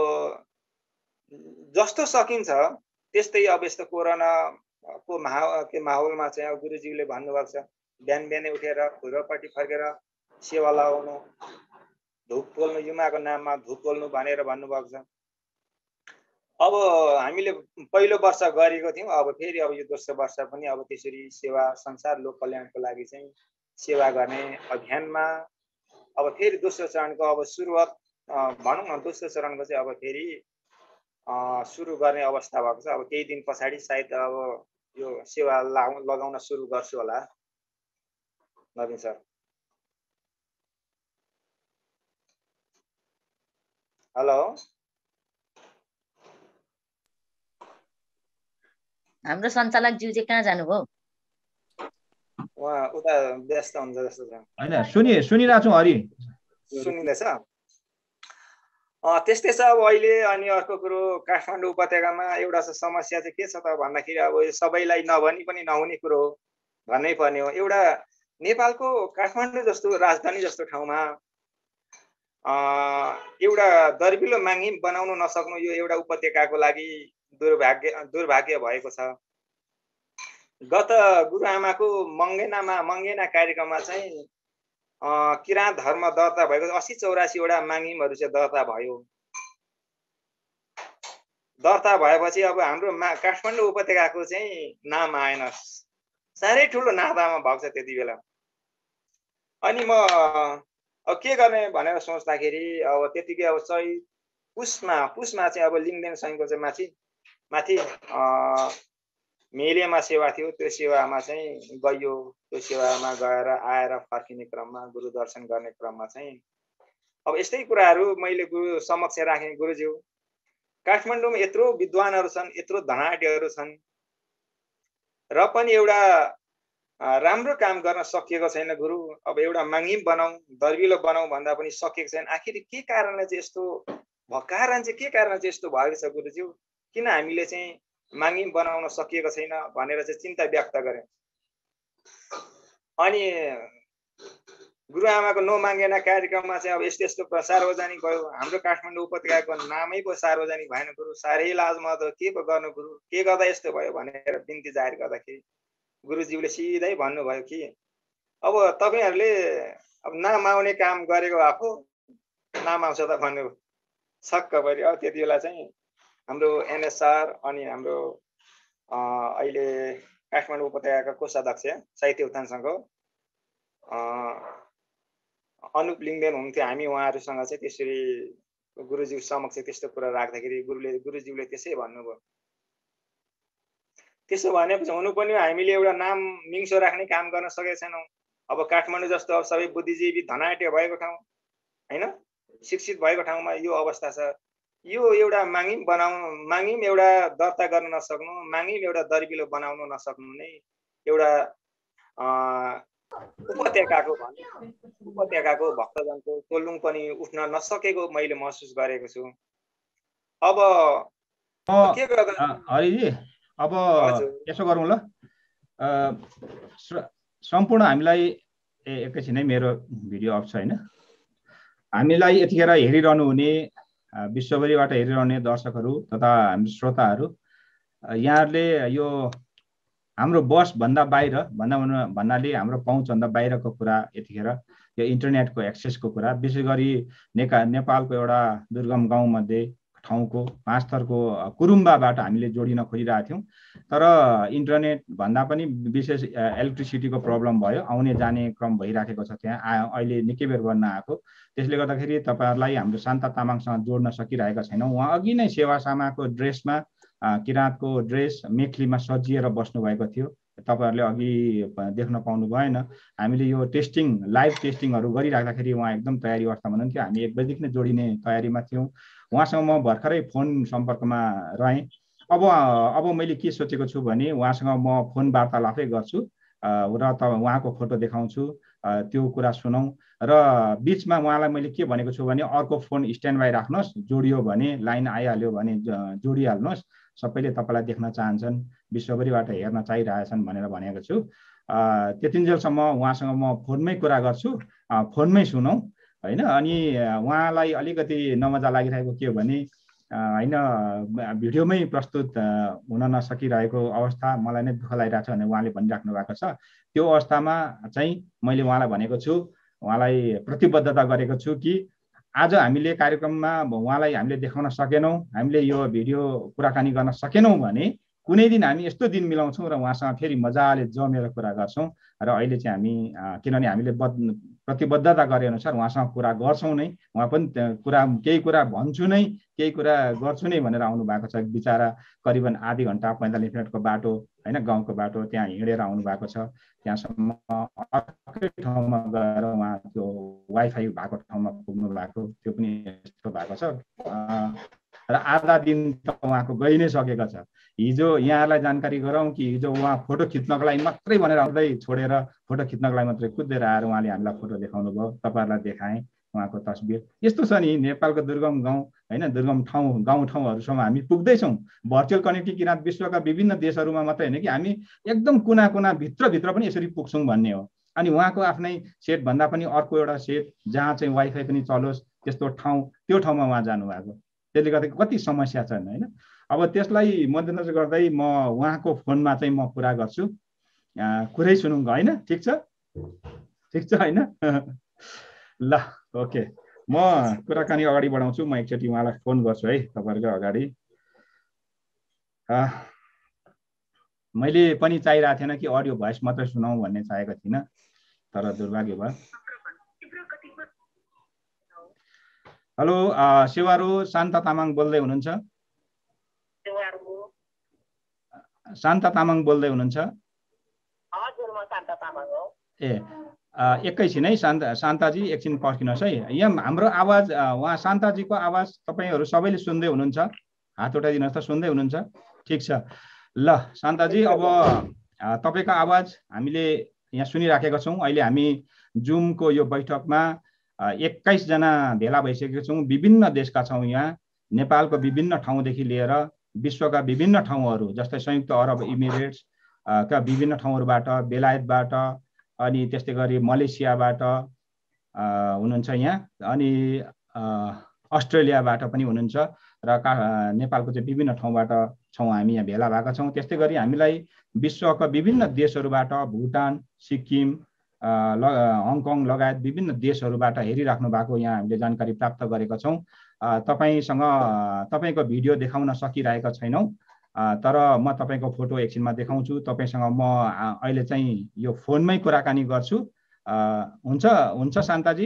जस्तो सकिन्छ त्यस्तै अब यस्तो कोरोनाको माहौल के माहौलमा चाहिँ अब गुरुज्यूले भन्नुभएको छ बिहान बिहानै उठेर पूर्वपट्टि फर्केर सेवा लगाउनु, धुप पोल्नु, युमाको नाममा धुप पोल्नु भनेर भन्नुभएको छ। अब हामीले पहिलो वर्ष गरेको थियौँ, अब फेरि अब यो दोस्रो वर्ष पनि अब त्यसरी सेवा संसार लोक कल्याणको लागि चाहिँ सेवा गर्ने अभियानमा अब फेरि दोस्रो चरणको अब सुरुवात भनौँ न, दोस्रो चरणको चाहिँ अब फेरि सुरु गर्ने अवस्था भएको छ। अब केही दिन पछाडि सायद अब यो सेवा लगाउन सुरु गर्छु होला। नवीन सर। हेलो, हाम्रो सञ्चालक ज्यू चाहिँ कहाँ जानुभयो? उहाँ उता व्यस्त हुन्छ जस्तो छ। हैन, सुनि सुनिरहेको छु हरि। सुनिँदैछ? त्यस्तै छ अब अहिले। अनि अर्को कुरो काठमाडौँ उपत्यकामा एउटा समस्या चाहिँ के छ त भन्दाखेरि अब यो सबैलाई नभनी पनि नहुने कुरो हो, भन्नै पर्ने हो। एउटा नेपालको काठमाडौँ जस्तो राजधानी जस्तो ठाउँमा एउटा दर्पिलो माङ्गिम बनाउन नसक्नु यो एउटा उपत्यकाको लागि दुर्भाग्य दुर्भाग्य भएको छ। गत गुरुआमाको मङ्गेनामा मङ्गेना कार्यक्रममा चाहिँ किराँत धर्म दर्ता भएको अस्सी चौरासीवटा माङ्गिमहरू चाहिँ दर्ता भयो। दर्ता भएपछि अब हाम्रो काठमाडौँ उपत्यकाको चाहिँ नाम आएन। साह्रै ठुलो नातामा भएको छ त्यति बेला। अनि म अब के गर्ने भनेर सोच्दाखेरि अब त्यतिकै अब चैत पुसमा पुसमा चाहिँ अब लिङ्गदेन सैनको चाहिँ माथि माथि मेलेमा सेवा थियो। त्यो सेवामा चाहिँ गइयो। त्यो सेवामा गएर आएर फर्किने क्रममा गुरु दर्शन गर्ने क्रममा चाहिँ अब यस्तै कुराहरू मैले गुरु समक्ष राखेँ। गुरुज्यू, काठमाडौँमा यत्रो विद्वानहरू छन्, यत्रो धनाढ्यहरू छन्, र पनि एउटा राम्रो काम गर्न सकिएको छैन गुरु। अब एउटा माङ्गिम बनाऊ, दर्बिलो बनाऊ भन्दा पनि सकिएको छैन। आखिर के कारणले चाहिँ यस्तो भएको कारण चाहिँ के कारण चाहिँ यस्तो भएको छ गुरुज्यू? किन हामीले चाहिँ माङ्गिम बनाउन सकिएको छैन भनेर चाहिँ चिन्ता व्यक्त गरेँ। अनि गुरुआमाको नो माङ्गेना कार्यक्रममा चाहिँ अब यस्तो यस्तो सार्वजनिक भयो। हाम्रो काठमाडौँ उपत्यकाको नामै पो सार्वजनिक भएन गुरु। साह्रै लाजमा त के पो गर्नु गुरु, के गर्दा यस्तो भयो भनेर बिन्ती जाहेर गर्दाखेरि गुरुज्यूले सिधै भन्नुभयो कि अब तपाईँहरूले अब नाम आउने काम गरेको आफू नाम आउँछ त भन्नु सक्क पऱ्यो। अब त्यति बेला चाहिँ हाम्रो एनएसआर अनि हाम्रो अहिले काठमाडौँ उपत्यकाका कोषाध्यक्ष साहित्य उत्थानसँगको अनुप लिङ्गदेन हुन्थ्यो। हामी उहाँहरूसँग चाहिँ त्यसरी गुरुज्यू समक्ष त्यस्तो कुरा राख्दाखेरि गुरुले गुरुज्यूले त्यसै भन्नुभयो। त्यसो भनेपछि हुनु पनि हामीले एउटा नाम मिङ्सो राख्ने काम गर्न सकेका छैनौँ। अब काठमाडौँ जस्तो अब सबै बुद्धिजीवी धनाढ्य भएको ठाउँ होइन, शिक्षित भएको ठाउँमा यो अवस्था छ। यो एउटा माङ्गिम बनाउनु, माङ्गिम एउटा दर्ता गर्न नसक्नु, माङ्गिम एउटा दर्बिलो बनाउन नसक्नु नै एउटा उपत्यकाको उपत्यकाको भक्तजनको टोलुङ पनि उठ्न नसकेको मैले महसुस गरेको छु। अब के गर्दा हरिजी, अब यसो गरौँ ल, सम्पूर्ण हामीलाई ए एकैछिन है मेरो भिडियो अफ छ हैन। हामीलाई यतिखेर हेरिरहनु हुने विश्वभरिबाट हेरिरहने दर्शकहरू तथा हाम्रो श्रोताहरू, यहाँहरूले यो हाम्रो बस भन्दा बाहिर भन्दा भन्नाले हाम्रो पहुँच भन्दा बाहिरको कुरा यतिखेर यो इन्टरनेटको एक्सेसको कुरा, विशेष गरी नेका नेपालको एउटा दुर्गम गाउँमध्ये ठाउँको पाँच थरको कुरुम्बाबाट हामीले जोडिन खोजिरहेका थियौँ। तर इन्टरनेट भन्दा पनि विशेष इलेक्ट्रिसिटीको प्रब्लम भयो, आउने जाने क्रम भइराखेको छ। त्यहाँ अहिले निकै बेर गर्न आएको, त्यसले गर्दाखेरि तपाईँहरूलाई हाम्रो शान्ता तामाङसँग जोड्न सकिरहेका छैनौँ। उहाँ अघि नै सेवा सामाको ड्रेसमा, किराँतको ड्रेस मेखलीमा सजिएर बस्नुभएको थियो, तपाईँहरूले अघि देख्न पाउनु भएन। हामीले यो टेस्टिङ लाइभ टेस्टिङहरू गरिराख्दाखेरि उहाँ एकदम तयारी अवस्थामा हुनुहुन्थ्यो। हामी एक बजीदेखि नै जोडिने तयारीमा थियौँ। उहाँसँग म भर्खरै फोन सम्पर्कमा रहेँ। अब अब मैले के सोचेको छु भने उहाँसँग म फोन वार्तालापै गर्छु र त उहाँको फोटो देखाउँछु, त्यो कुरा सुनौँ र बिचमा उहाँलाई मैले के भनेको छु भने अर्को फोन स्ट्यान्ड बाई राख्नुहोस्, जोडियो भने लाइन आइहाल्यो भने जोडिहाल्नुहोस्, सबैले तपाईँलाई देख्न चाहन्छन्, विश्वभरिबाट हेर्न चाहिरहेछन् भनेर भनेको छु। त्यतिन्जेलसम्म उहाँसँग म फोनमै कुरा गर्छु, फोनमै सुनौँ हैन। अनि उहाँलाई अलिकति नमजा लागिरहेको के हो भने हैन भिडियोमै प्रस्तुत हुन नसकिरहेको अवस्था मलाई नै दुःख लागिरहेको छ भनेर उहाँले भनिराख्नु भएको छ। त्यो अवस्थामा चाहिँ मैले उहाँलाई भनेको छु, उहाँलाई प्रतिबद्धता गरेको छु कि आज हामीले कार्यक्रममा उहाँलाई हामीले देखाउन सकेनौँ, हामीले यो भिडियो कुराकानी गर्न सकेनौँ भने कुनै दिन हामी यस्तो दिन मिलाउँछौँ र उहाँसँग फेरि मजाले जमेर कुरा गर्छौँ। र अहिले चाहिँ हामी किनभने हामीले प्रतिबद्धता गरे अनुसार उहाँसँग कुरा गर्छौँ नै, उहाँ पनि कुरा केही कुरा भन्छु नै केही कुरा गर्छु नै भनेर आउनु भएको छ। बिचरा करिबन आधी घन्टा पैँतालिस मिनटको बाटो हैन, गाउँको बाटो त्यहाँ हिँडेर आउनु भएको छ। त्यहाँसम्म अर्कै ठाउँमा गएर उहाँ त्यो वाइफाई भएको ठाउँमा पुग्नु भएको, त्यो पनि यस्तो भएको छ। र आधा दिन त उहाँको गइ नै सकेको छ। हिजो यहाँहरूलाई जानकारी गराउँ कि हिजो उहाँ फोटो खिच्नको लागि मात्रै भनेर आउँदै छोडेर फोटो खिच्नको लागि मात्रै कुदेर आएर उहाँले हामीलाई फोटो देखाउनु भयो, तपाईँहरूलाई देखाएँ उहाँको तस्बिर। यस्तो छ नि नेपालको दुर्गम गाउँ हैन, दुर्गम ठाउँ गाउँ ठाउँहरूसम्म हामी पुग्दैछौँ। भर्चुअल कनेक्टिभ किराँत विश्वका विभिन्न देशहरूमा मात्रै होइन कि हामी एकदम कुना कुना भित्रभित्र पनि यसरी पुग्छौँ भन्ने हो। अनि उहाँको आफ्नै सेट भन्दा पनि अर्को एउटा सेट जहाँ चाहिँ वाइफाई पनि चलोस् त्यस्तो ठाउँ, त्यो ठाउँमा उहाँ जानुभएको, त्यसले गर्दा कति समस्या छन् हैन। अब त्यसलाई मध्यनजर गर्दै म उहाँको फोनमा चाहिँ म कुरा गर्छु, कुरै सुनौँ होइन? ठिक छ, ठिक छ होइन? ल ओके, म कुराकानी अगाडि बढाउँछु। म एकचोटि उहाँलाई फोन गर्छु है तपाईँहरूको अगाडि। मैले पनि चाहिरहेको थिएन कि अडियो भोइस मात्रै सुनाउँ भन्ने चाहेको थिइनँ, तर दुर्भाग्य भयो। हेलो सेवारो शान्ता तामाङ बोल्दै हुनुहुन्छ? शान्ता तामाङ बोल्दै हुनुहुन्छ? हजुर म शान्ता तामाङ हो। ए एकैछिन है शान्ता शान्ताजी, एकछिन पर्खिनुहोस् है। यहाँ हाम्रो आवाज उहाँ शान्ताजीको आवाज तपाईँहरू सबैले सुन्दै हुनुहुन्छ? हात उठाइदिनुहोस् त, सुन्दै हुनुहुन्छ? ठिक छ। ल शान्ताजी, अब तपाईँको आवाज हामीले यहाँ सुनिराखेका छौँ। अहिले हामी जुमको यो बैठकमा एक्काइसजना भेला भइसकेका छौँ। विभिन्न देशका छौँ यहाँ, नेपालको विभिन्न ठाउँदेखि लिएर विश्वका विभिन्न ठाउँहरू जस्तै संयुक्त अरब इमिरेट्स का विभिन्न ठाउँहरूबाट, बेलायतबाट, अनि त्यस्तै गरी मलेसियाबाट हुनुहुन्छ यहाँ, अनि अस्ट्रेलियाबाट पनि हुनुहुन्छ र का नेपालको चाहिँ विभिन्न ठाउँबाट छौँ हामी यहाँ भेला भएका छौँ। त्यस्तै गरी हामीलाई विश्वका विभिन्न देशहरूबाट भुटान, सिक्किम, हङकङ लगायत विभिन्न देशहरूबाट हेरिराख्नु भएको यहाँ हामीले जानकारी प्राप्त गरेका छौँ। तपाईँसँग तपाईँको भिडियो देखाउन सकिरहेका छैनौँ, तर म तपाईँको फोटो एकछिनमा देखाउँछु। तपाईँसँग म अहिले चाहिँ यो फोनमै कुराकानी गर्छु, हुन्छ हुन्छ शान्ताजी?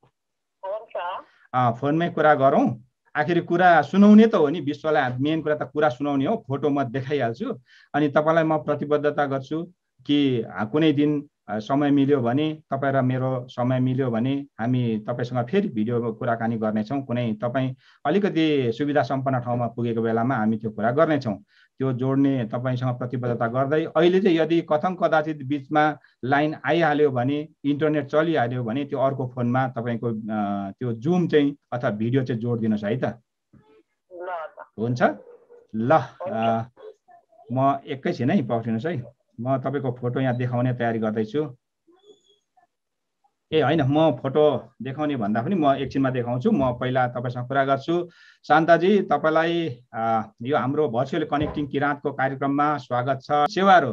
फोनमै कुरा गरौँ, आखिर कुरा सुनाउने त हो नि, विश्वलाई मेन कुरा त कुरा सुनाउने हो। फोटो म देखाइहाल्छु अनि तपाईँलाई म प्रतिबद्धता गर्छु कि कुनै दिन समय मिल्यो भने, तपाईँ र मेरो समय मिल्यो भने हामी तपाईँसँग फेरि भिडियो कुराकानी गर्नेछौँ। कुनै तपाईँ अलिकति सुविधा सम्पन्न ठाउँमा पुगेको बेलामा हामी त्यो कुरा गर्नेछौँ। त्यो जोड्ने तपाईँसँग प्रतिबद्धता गर्दै अहिले चाहिँ यदि कथम कदाचित बिचमा लाइन आइहाल्यो भने, इन्टरनेट चलिहाल्यो भने त्यो अर्को फोनमा तपाईँको त्यो जुम चाहिँ अथवा भिडियो चाहिँ जोडिदिनुहोस् है त। हुन्छ ल, म एकैछिन है, पर्खिनुहोस् है, म तपाईँको फोटो यहाँ देखाउने तयारी गर्दैछु। ए होइन, म फोटो देखाउने भन्दा पनि म एकछिनमा देखाउँछु। म पहिला तपाईँसँग कुरा गर्छु। शान्ताजी, तपाईँलाई यो हाम्रो भर्चुअल कनेक्टिङ किराँतको कार्यक्रममा स्वागत छ। सेवारो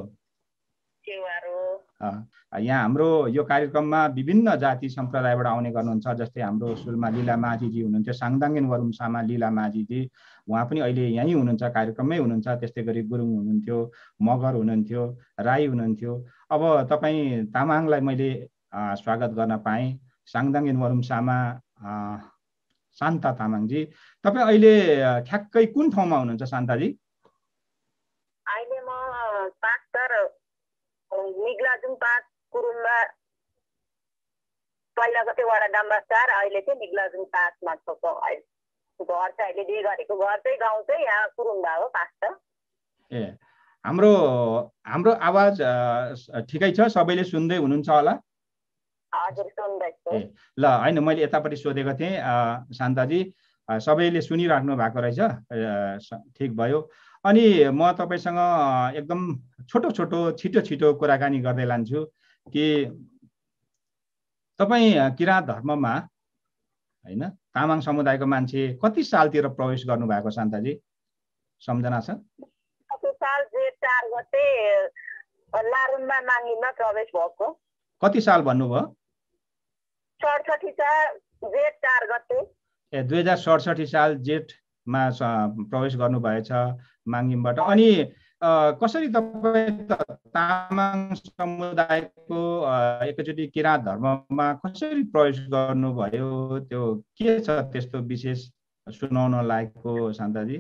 यहाँ हाम्रो यो कार्यक्रममा विभिन्न जाति सम्प्रदायबाट आउने गर्नुहुन्छ। जस्तै हाम्रो सुलमा लीला माझीजी हुनुहुन्थ्यो, साङदाङेन वरुमसामा लीला माझीजी, उहाँ पनि अहिले यहीँ हुनुहुन्छ, कार्यक्रममै हुनुहुन्छ। त्यस्तै गरी गुरुङ हुनुहुन्थ्यो, मगर हुनुहुन्थ्यो, राई हुनुहुन्थ्यो। अब तपाईँ तामाङलाई मैले स्वागत गर्न पाएँ। साङदाङेन वरुमसामा शान्ता तामाङजी, तपाईँ अहिले ठ्याक्कै कुन ठाउँमा हुनुहुन्छ शान्ताजी? अहिले म पाक्तर निग्लाजुङ पाँच कुरुम्बा पहिलाको त्यो वडा नम्बर चार, अहिले चाहिँ निग्लाजुङ पाँचमा छ। घर चाहिँ अहिले बिहे गरेको घर चाहिँ गाउँ चाहिँ यहाँ कुरुम्बा हो, पाक्तर। ए हाम्रो हाम्रो आवाज ठिकै छ? सबैले सुन्दै हुनुहुन्छ होला? हजुर, सुन्दैछु। ए ल, होइन, मैले यतापट्टि सोधेको थिएँ शान्ताजी, सबैले सुनिराख्नु भएको रहेछ, ठिक भयो। अनि म तपाईँसँग एकदम छोटो छोटो छिटो छिटो कुराकानी गर्दै लान्छु कि तपाईँ किराँत धर्ममा होइन तामाङ समुदायको मान्छे कति सालतिर प्रवेश गर्नुभएको शान्ताजी, सम्झना छ? साल जेठ चार गते लारुङमा माङ्गिमा प्रवेश भएको। कति साल भन्नुभयो? सडसठी साल जेठ चार गते। ए दुई हजार सडसठी साल जेठमा प्रवेश गर्नुभएछ माङ्गिमबाट। अनि कसरी तपाईँ तामाङ समुदायको एकचोटि किराँत धर्ममा कसरी प्रवेश गर्नुभयो? त्यो के छ त्यस्तो विशेष सुनाउन लायकको शान्ताजी?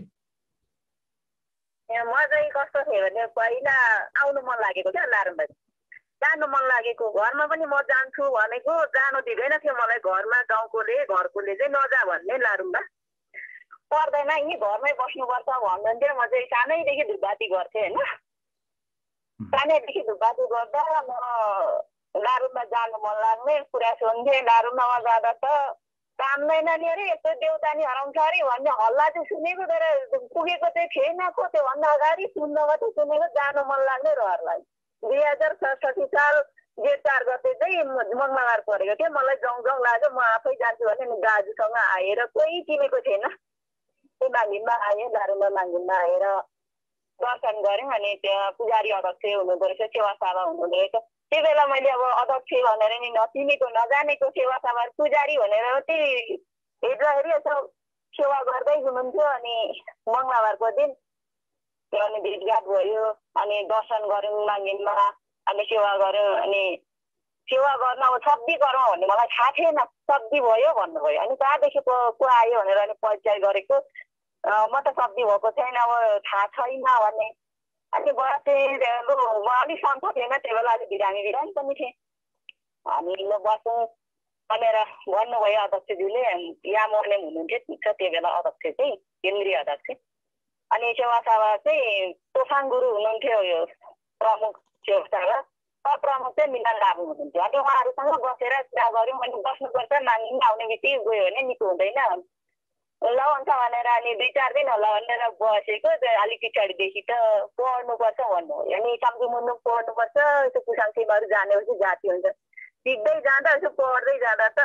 म चाहिँ कस्तो थियो भने पहिला आउनु मन लागेको क्या लारुङमा, जानु मन लागेको। घरमा पनि म जान्छु भनेको, जानु दिँदैन थियो मलाई घरमा, गाउँकोले घरकोले चाहिँ नजा भन्ने, लारुङमा पर्दैन यहीँ घरमै बस्नुपर्छ भन्नुहुन्थ्यो। म चाहिँ सानैदेखि धुपबाती गर्थेँ होइन, सानैदेखि धुपबाती गर्दा म लारुङमा जानु मन लाग्ने, कुरा सुन्थेँ। लारुङमा जाँदा त कामदैन नि अरे, यस्तो देउतानी हराउँछ अरे भन्ने हल्ला चाहिँ सुनेको, तर पुगेको चाहिँ थिएनको। त्योभन्दा अगाडि सुन्न मात्रै सुनेको, जानु मन लाग्ने रहरलाई। दुई हजार सडसठी साल जेठ चार गते चाहिँ मङ्गलबार परेको थियो। मलाई जाउँ जाउँ लाग्यो, म आफै जान्छु भने दाजुसँग आएर, कोही चिनेको थिएन, त्यो माङ्गिममा आएँ, लारुङमा माङ्गिममा आएर दर्शन गऱ्यौँ। अनि त्यहाँ पुजारी अध्यक्ष हुनुहुँदो रहेछ, सेवा सभा हुनुहुँदो रहेछ। त्यो बेला मैले अब अध्यक्ष भनेर नि नचिनेको नजानेको, सेवा सभा पुजारी भनेर त्यही हेर्दाखेरि यसो सेवा गर्दै हुनुहुन्थ्यो। अनि मङ्गलबारको दिन त्यो अनि भेटघाट भयो, अनि दर्शन गऱ्यौँ माङ्गिममा, अनि सेवा गऱ्यौँ। अनि सेवा गर्न अब शब्दी गरौँ भन्ने मलाई थाहा थिएन, शब्दी भयो भन्नुभयो। अनि कहाँदेखि को को आयो भनेर अनि परिचय गरेको, म त शब्दी भएको छैन, अब थाहा छैन भन्ने। अनि बसेँ, लु म अलिक सन्चो थिएन त्यो बेला, अलिक बिरामी बिरामी पनि थिएँ। अनि ल बसौँ भनेर भन्नुभयो अध्यक्षज्यूले। यहाँ मोर्नेम हुनुहुन्थ्यो, ठिक छ, त्यो बेला अध्यक्ष चाहिँ केन्द्रीय अध्यक्ष। अनि सेवा सभा चाहिँ तोफाङ गुरु हुनुहुन्थ्यो, यो प्रमुख सेवा सभा, प्रमुख चाहिँ मिलन लाबु हुनुहुन्थ्यो। अनि उहाँहरूसँग बसेर कुरा गऱ्यौँ। अनि बस्नुपर्छ, माग्न आउने बित्तिकै गयो भने निको हुँदैन, ल हुन्छ भनेर अनि दुई चार दिन होला भनेर बसेको। अलिक पछाडिदेखि त पढ्नुपर्छ भन्नुभयो। अनि सम्झी मुन्नु पढ्नुपर्छ, त्यो कुसाङसीमाहरू जानेपछि जाति हुन्छ। सिक्दै जाँदा यसो पढ्दै जाँदा त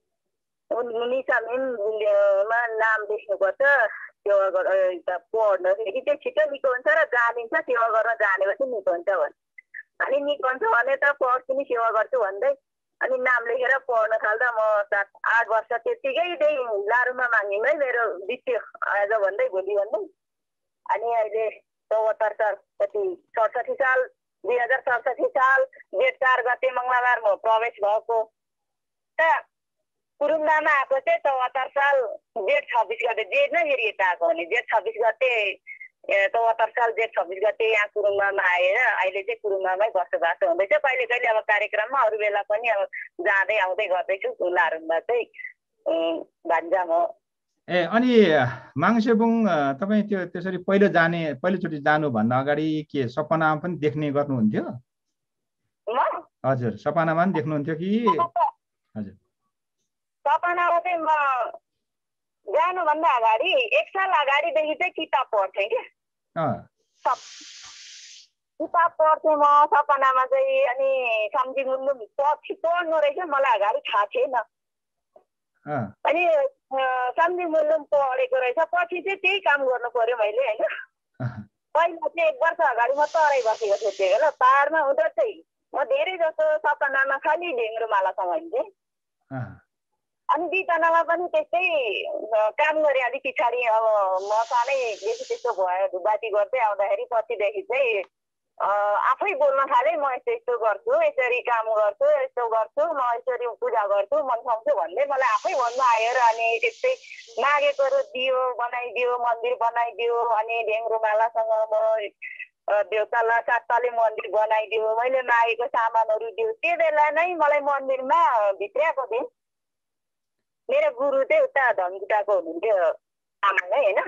निसामेनमा नाम लेख्नुपर्छ, सेवा गरेर पढ्नु चाहिँ छिटो निको हुन्छ र जानिन्छ, सेवा गर्न जानेपछि निको हुन्छ भने। अनि निको हुन्छ भने त पढ्छु नि सेवा गर्छु भन्दै अनि नाम लेखेर पढ्न थाल्दा म सात आठ वर्ष त्यतिकै त्यही लारुङमा माग्नेमै मेरो बित्यो, आज भन्दै भोलि भन्दै। अनि अहिले चौहत्तर साल कति सडसठी साल दुई हजार सडसठी साल जेठ चार गते मङ्गलबार म प्रवेश भएको। त कुरुम्बामा आएको चाहिँ चौहत्तर साल जेठ छब्बिस गते, जेठ नै फेरि यता आएको भने जेठ छब्बिस गते चौहत्तर साल जेठ छब्बिस गते यहाँ कुरुम्बामा आएर अहिले चाहिँ कुरुम्बामै बसोबासो हुँदैछ। कहिले कहिले अब कार्यक्रममा अरू बेला पनि अब जाँदै आउँदै गर्दैछु। लारुङमा चाहिँ भान्जा म। ए अनि माङसेबुङ तपाईँ त्यो त्यसरी पहिलो जाने पहिलोचोटि जानुभन्दा अगाडि के सपनामा पनि देख्ने गर्नुहुन्थ्यो? हजुर, सपनामा पनि देख्नुहुन्थ्यो कि? हजुर, सपनामा चाहिँ म जानुभन्दा अगाडि एक साल अगाडिदेखि चाहिँ किताब पढ्थेँ क्या। किताब पढ्थेँ म सपनामा चाहिँ। अनि सम्झी मुन्नुम पछि पढ्नु रहेछ मलाई अगाडि थाहा थिएन। अनि सम्झी मुन्नुम पढेको रहेछ, पछि चाहिँ त्यही काम गर्नु पर्यो मैले होइन। पहिला चाहिँ एक वर्ष अगाडि म तराई बसेको थिएँ त्यो बेला पाहाडमा हुँदा चाहिँ म धेरै जस्तो सपनामा खालि ढेङ्ग्रोमालासँग हिँड्थेँ। अनि बिपनामा पनि त्यस्तै काम गरेँ अलिक पछाडि। अब म सानैदेखि त्यस्तो भयो, बाती गर्दै आउँदाखेरि पछिदेखि चाहिँ आफै बोल्न थालेँ, म यस्तो यस्तो गर्छु, यसरी काम गर्छु, यस्तो गर्छु, म यसरी पूजा गर्छु, मन सक्छु भन्दै मलाई आफै भन्नु आयो। र अनि त्यस्तै मागेकोहरू दियो, बनाइदियो, मन्दिर बनाइदियो। अनि ढेङ्ग्रोमालासँग म देउतालाई सातपाले मन्दिर बनाइदियो, मैले मागेको सामानहरू दियो। त्यो बेला नै मलाई मन्दिरमा भित्र्याएको थिएँ। मेरो गुरु चाहिँ उता धनकुटाको हुनुहुन्थ्यो आमालाई होइन,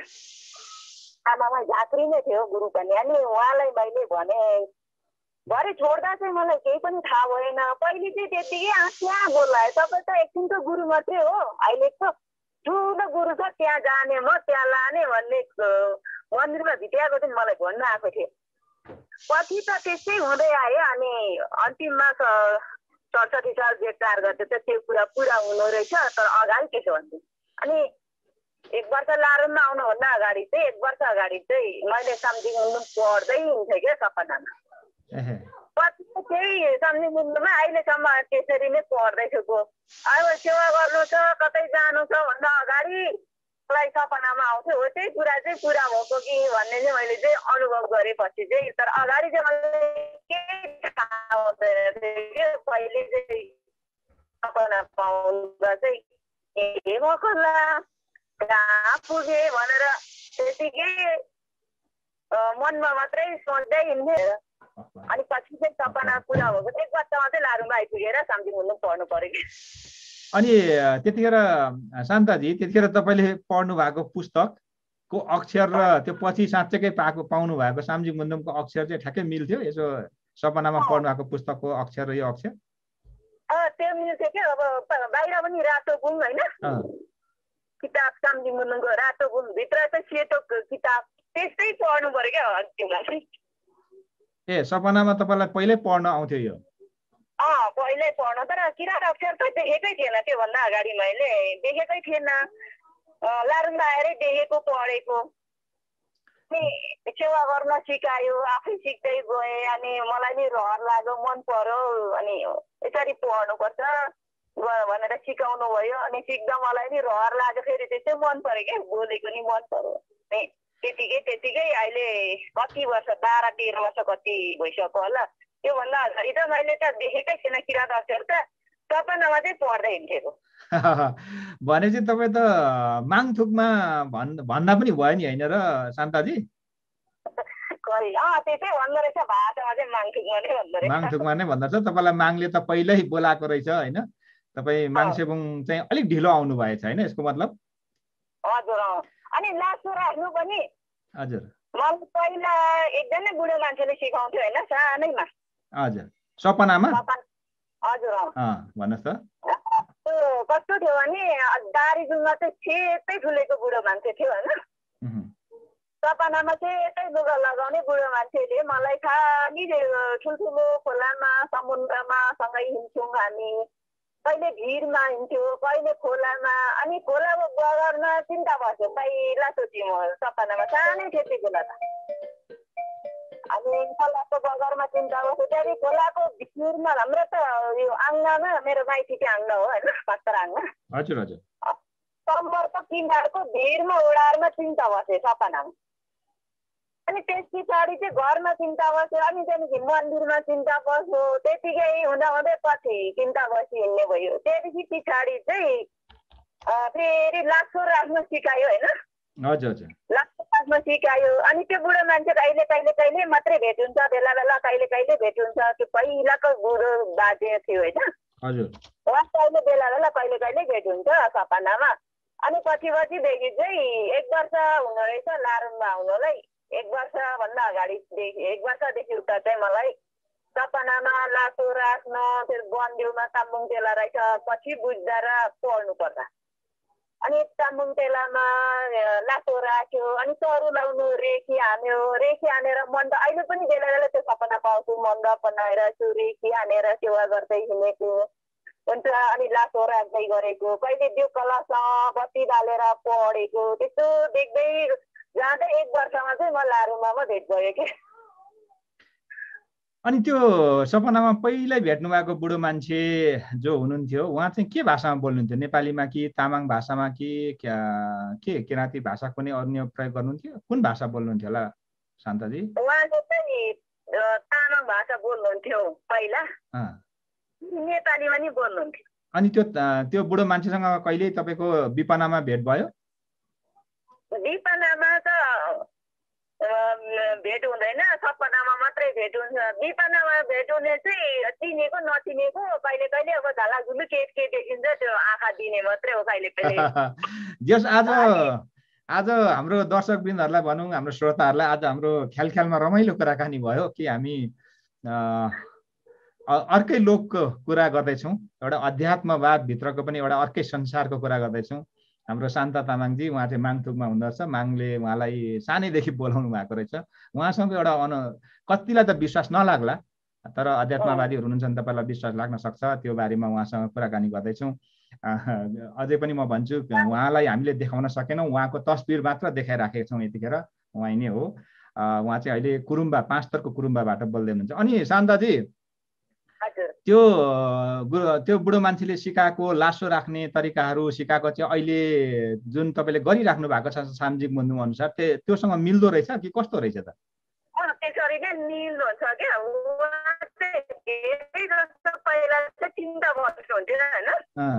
आमामा झाँक्री नै थियो गुरु पनि। अनि उहाँलाई मैले भने भरे छोड्दा चाहिँ मलाई केही पनि थाहा भएन। पहिले चाहिँ त्यतिकै आँखा बोलायो, तपाईँ त एकछिनको गुरु मात्रै हो, अहिले त ठुलो गुरु छ, त्यहाँ जाने म, त्यहाँ लाने भन्ने मन्दिरमा भित्र्याएको चाहिँ मलाई भन्न आएको थियो। पछि त त्यस्तै हुँदै आयो। अनि अन्तिममा सडसठी साल जेठ चार गते चाहिँ त्यो कुरा पुरा हुनु रहेछ। तर अगाडि त्यसो भन्थ्यो। अनि एक वर्ष लारुममा आउनुभन्दा अगाडि चाहिँ एक वर्ष अगाडि चाहिँ मैले सम्झी मुन्नुम पढ्दै हिँड्थेँ क्या सपनामा। पछि त्यही सम्झी मुन्नुममा अहिलेसम्म त्यसरी नै पढ्दैछु। अब सेवा गर्नु छ, कतै जानु छ भन्दा अगाडि मलाई सपनामा आउँथ्यो। हो त्यही कुरा चाहिँ पुरा भएको कि भन्ने चाहिँ मैले चाहिँ अनुभव गरेपछि चाहिँ। तर अगाडि चाहिँ मलाई केही थाहा हुँदैन थियो। पहिले चाहिँ सपना पाउँदा चाहिँ के भएको ला, कहाँ पुगे भनेर त्यतिकै मनमा मात्रै सोच्दै हिँड्थेँ। अनि पछि चाहिँ सपना पुरा भएको एक वर्षमा चाहिँ लारुममा आइपुगेर सम्झी मुन्नुम पढ्नु पर्यो कि। अनि त्यतिखेर शान्ताजी, त्यतिखेर तपाईँले पढ्नु भएको पुस्तकको अक्षर र त्यो पछि साँच्चैकै पाएको पाउनु भएको सम्झी मुन्नुमको अक्षर चाहिँ ठ्याक्कै मिल्थ्यो? यसो सपनामा पढ्नु भएको पुस्तकको अक्षर र यो अक्षर त्यो मिल्थ्यो क्या। अब बाहिर पनि रातो बुङ होइन, किताब सम्झी मुन्नुमको रातो बुङ, भित्र चाहिँ सेतो किताब, त्यस्तै पढ्नु पर्यो क्या अन्तिममा चाहिँ। ए सपनामा तपाईँलाई पहिल्यै पढ्न आउँथ्यो यो? अँ पहिल्यै पढ्नु, तर किराँत अक्षर त देखेकै थिएन त्योभन्दा अगाडि, मैले देखेकै थिएन। लारुममा आएरै देखेको पढेको। अनि सेवा गर्न सिकायो, आफै सिक्दै गएँ। अनि मलाई नि रहर लाग्यो, मन पर्यो। अनि यसरी पढ्नुपर्छ भनेर सिकाउनु भयो। अनि सिक्दा मलाई नि रहर लाग्यो, फेरि त्यस्तै मन पर्यो क्या, बोलेको नि मन पर्यो। त्यतिकै त्यतिकै अहिले कति वर्ष, बाह्र तेह्र वर्ष कति भइसक्यो होला। त्योभन्दा अगाडि त मैले त देखेकै थिएन किराँत अक्षर त, सपनामा चाहिँ पढ्दै हिँड्थेको। भनेपछि तपाईँ त माङथुकमा भन् भन्दा पनि भयो नि होइन र शान्ताजी? अँ त्यसै भन्दो रहेछ, भाषामा चाहिँ माङथुकमा नै भन्दो रहेछ। माङथुकमा नै भन्दो रहेछ। तपाईँलाई माङले त पहिल्यै बोलाएको रहेछ होइन? तपाईँ माङसेबुङ चाहिँ अलिक ढिलो आउनु भएछ होइन यसको मतलब? हजुर। अनि लासो राख्नु पनि हजुर, मलाई पहिला एकजना बुढो मान्छेले सिकाउँथ्यो होइन सानैमा। हजुर, सपनामा? हजुर। भन्नुहोस् त। कस्तो थियो भने दारीजुङमा चाहिँ सेतै फुलेको बुढो मान्छे थियो होइन। सपनामा सेतै लुगा लगाउने बुढो मान्छेले मलाई खालि ठुल्ठुलो खोलामा समुद्रमा सँगै हिँड्छौँ हामी। कहिले भिरमा हिँड्थ्यो, कहिले खोलामा। अनि खोलाको बगरमा चिन्ता बस्यो पहिला सोचेँ म सपनामा, सानै थियो त्यो बेला त। अनि खोलाको बगरमा चिन्ता बस्यो, त्यहाँदेखि खोलाको भिरमा हाम्रो त यो आँगनमा, मेरो माइतीको आँगन हो होइन, पात्र आँगन। हजुर हजुर। कम्बरको किनारको भिरमा ओडारमा चिन्ता बस्यो सपनामा। अनि त्यस पछाडि चाहिँ घरमा चिन्ता बस्यो। अनि त्यहाँदेखि मन्दिरमा चिन्ता बस्यो। त्यतिकै हुँदा हुँदै पछि चिन्ता बसी हिँड्ने भयो। त्यहाँदेखि पछाडि चाहिँ फेरि लाक्सो राख्न सिकायो होइन। हजुर हजुर। लाक्सो राख्न सिकायो। अनि त्यो बुढो मान्छे कहिले कहिले कहिले मात्रै भेट हुन्छ, बेला बेला कहिले कहिले भेट हुन्छ। त्यो पहिलाको बुढो बाजे थियो होइन। हजुर। उहाँ कहिले बेला बेला कहिले कहिले भेट हुन्छ सपनामा। अनि पछि पछिदेखि चाहिँ एक वर्ष हुनु रहेछ लारुममा आउनुलाई। एक वर्षभन्दा अगाडिदेखि, एक वर्षदेखि उता चाहिँ मलाई सपनामा लासो राख्न, फेरि वनदेउमा ताम्बुङ चेला रहेछ पछि बुझ्दा र पढ्नु पर्दा। अनि यता मुङ्टेलामा लासो राख्यो अनि तरु लाउनु रेखी हान्यो रेखी हानेर मण्डप अहिले पनि बेला बेला त्यो सपना पाउँछु मण्डप बनाएर त्यो रेखी हानेर सेवा गर्दै हिँडेको हुन्छ अनि लासो राख्दै गरेको कहिले त्यो कलासँग बत्ती बालेर पढेको त्यस्तो देख्दै जाँदै एक वर्षमा चाहिँ म लारुमामा भेट भयो कि अनि त्यो सपनामा पहिल्यै भेट्नु भएको बुढो मान्छे जो हुनुहुन्थ्यो उहाँ चाहिँ के भाषामा बोल्नुहुन्थ्यो नेपालीमा कि तामाङ भाषामा कि के किराँती भाषा कुनै अन्य प्रयोग गर्नुहुन्थ्यो कुन भाषा बोल्नुहुन्थ्यो होला शान्ताजी उहाँले चाहिँ तामाङ भाषा बोल्नुहुन्थ्यो पहिला नेपालीमा नि बोल्नुहुन्थ्यो अनि त्यो त्यो बुढो मान्छेसँग कहिले तपाईको विपनामा भेट भयो विपनामा त भेट हुँदैन सपनामा मात्रै भेट हुन्छ विपनामा भेट हुने चाहिँ चिनेको नचिनेको कहिले कहिले अब झालाझुलु के के देखिन्छ त्यो आँखा दिने मात्रै हो कहिले कहिले जस आज आज हाम्रो दर्शकवृन्दहरूलाई भनौँ हाम्रो श्रोताहरूलाई आज हाम्रो ख्याल ख्यालमा रमाइलो कुराकानी भयो कि हामी अर्कै लोकको कुरा गर्दैछौँ एउटा अध्यात्मवाद भित्रको पनि एउटा अर्कै संसारको कुरा गर्दैछौँ हाम्रो शान्ता तामाङजी उहाँ चाहिँ माङथुकमा हुँदछ माङले उहाँलाई सानैदेखि बोलाउनु भएको रहेछ उहाँसँग एउटा अन कतिलाई त विश्वास नलाग्ला तर अध्यात्मवादीहरू हुनुहुन्छ भने तपाईँलाई विश्वास लाग्न सक्छ त्यो बारेमा उहाँसँग कुराकानी गर्दैछौँ अझै पनि म भन्छु उहाँलाई हामीले देखाउन सकेनौँ उहाँको तस्बिर मात्र देखाइराखेका छौँ यतिखेर उहाँ नै हो उहाँ चाहिँ अहिले कुरुम्बा पाँच थरको कुरुम्बाबाट बोल्दै हुनुहुन्छ अनि शान्ताजी त्यो त्यो बुढो मान्छेले सिकाएको लासो राख्ने तरिकाहरू सिकाएको चाहिँ अहिले जुन तपाईँले गरिराख्नु भएको छ सामाजिक मुन्दुम अनुसार त्योसँग मिल्दो रहेछ कि कस्तो रहेछ त त्यसरी नै मिल्दो हुन्छ क्या पहिला चाहिँ चिन्ता बस्नुहुन्थ्यो होइन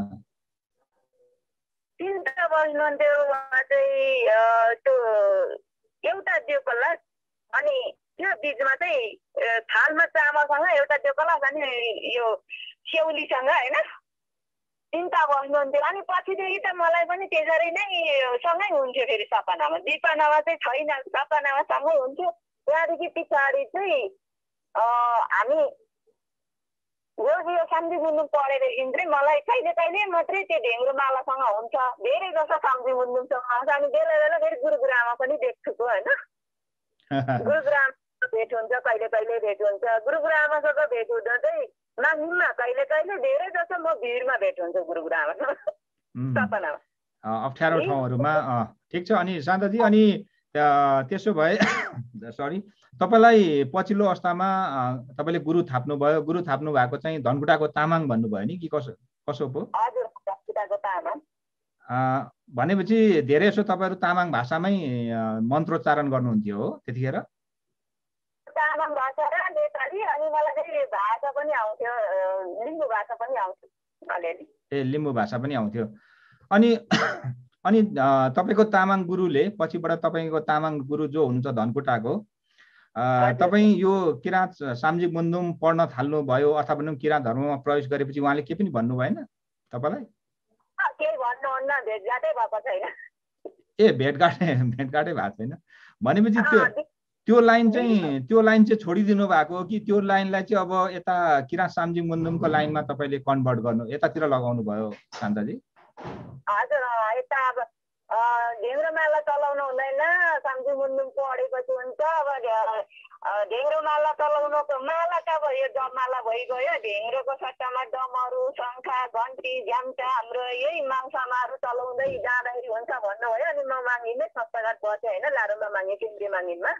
चिन्ता बस्नुहुन्थ्यो उहाँ चाहिँ त्यो एउटा दियो कल्ला अनि त्यो बिचमा चाहिँ थालमा चामलसँग एउटा त्यो कलास अनि यो सेउलीसँग होइन चिन्ता बस्नुहुन्थ्यो अनि पछिदेखि त मलाई पनि त्यसरी नै सँगै हुन्थ्यो फेरि सपनामा विपनामा चाहिँ छैन सपनामा सँगै हुन्थ्यो त्यहाँदेखि पछाडि चाहिँ हामी यो यो साम्जी मुन्दुम पढेदेखि चाहिँ मलाई कहिले कहिले मात्रै त्यो ढेङ्ग्रो मालासँग हुन्छ धेरै जसो साम्जी मुन्दुमसँग आउँछ अनि बेला बेला फेरि गुरुग्राममा पनि देख्छु होइन गुरुग्राम भेट हुन्छ कहिले कहिले भेट हुन्छ गुरुग्रामसँग भेट हुँदा चाहिँ माङिममा कहिले कहिले धेरै जसो म भिडमा भेट हुन्छ गुरुग्राममा सपनामा अप्ठ्यारो ठाउँहरूमा ठिक छ अनि शान्ताजी अनि त्यसो भए सरी तपाईँलाई पछिल्लो अवस्थामा तपाईँले गुरु थाप्नु भयो गुरु थाप्नु भएको चाहिँ धनकुटाको तामाङ भन्नुभयो नि कि कसो कसो पो हजुर धनकुटाको तामाङ भनेपछि धेरै जसो तपाईँहरू तामाङ भाषामै मन्त्रोच्चारण गर्नुहुन्थ्यो हो त्यतिखेर तामाङ भाषा र नेपाली अनि मलाई चाहिँ भाषा पनि आउँथ्यो लिम्बू भाषा पनि आउँथ्यो अलिअलि ए लिम्बू भाषा पनि आउँथ्यो अनि अनि तपाईँको तामाङ गुरुले पछिबाट तपाईँको तामाङ गुरु जो हुनुहुन्छ धनकुटाको तपाईँ यो किराँत सामाजिक मुन्दुम पढ्न थाल्नु भयो अथवा भनौँ किराँत धर्ममा प्रवेश गरेपछि उहाँले के पनि भन्नु भएन तपाईँलाई केही भन्नुहुन्न भेटघाटै भएको छैन ए भेटघाटै भेटघाटै भएको छैन भनेपछि त्यो त्यो लाइन चाहिँ त्यो लाइन चाहिँ छोडिदिनु भएको हो कि त्यो लाइनलाई चाहिँ अब यता किराँत सामाजिक मुन्दुमको लाइनमा तपाईँले कन्भर्ट गर्नु यतातिर लगाउनु भयो शान्ताजी हजुर यता अब ढेङ्ग्रो माला चलाउनु हुँदैन सामाजिक मुन्दुम पढेपछि हुन्छ अब ढेङ्ग्रो माला चलाउनुको माला त अब यो डममाला भइगयो ढेङ्ग्रोको सट्टामा डमरू शङ्खा घन्टी झ्याम्टा हाम्रो यही माङसामाहरू चलाउँदै जाँदाखेरि हुन्छ भन्नुभयो अनि म माङिनमै संस्थागत बसेँ होइन लारुमा माङे केन्द्रीय माङिनमा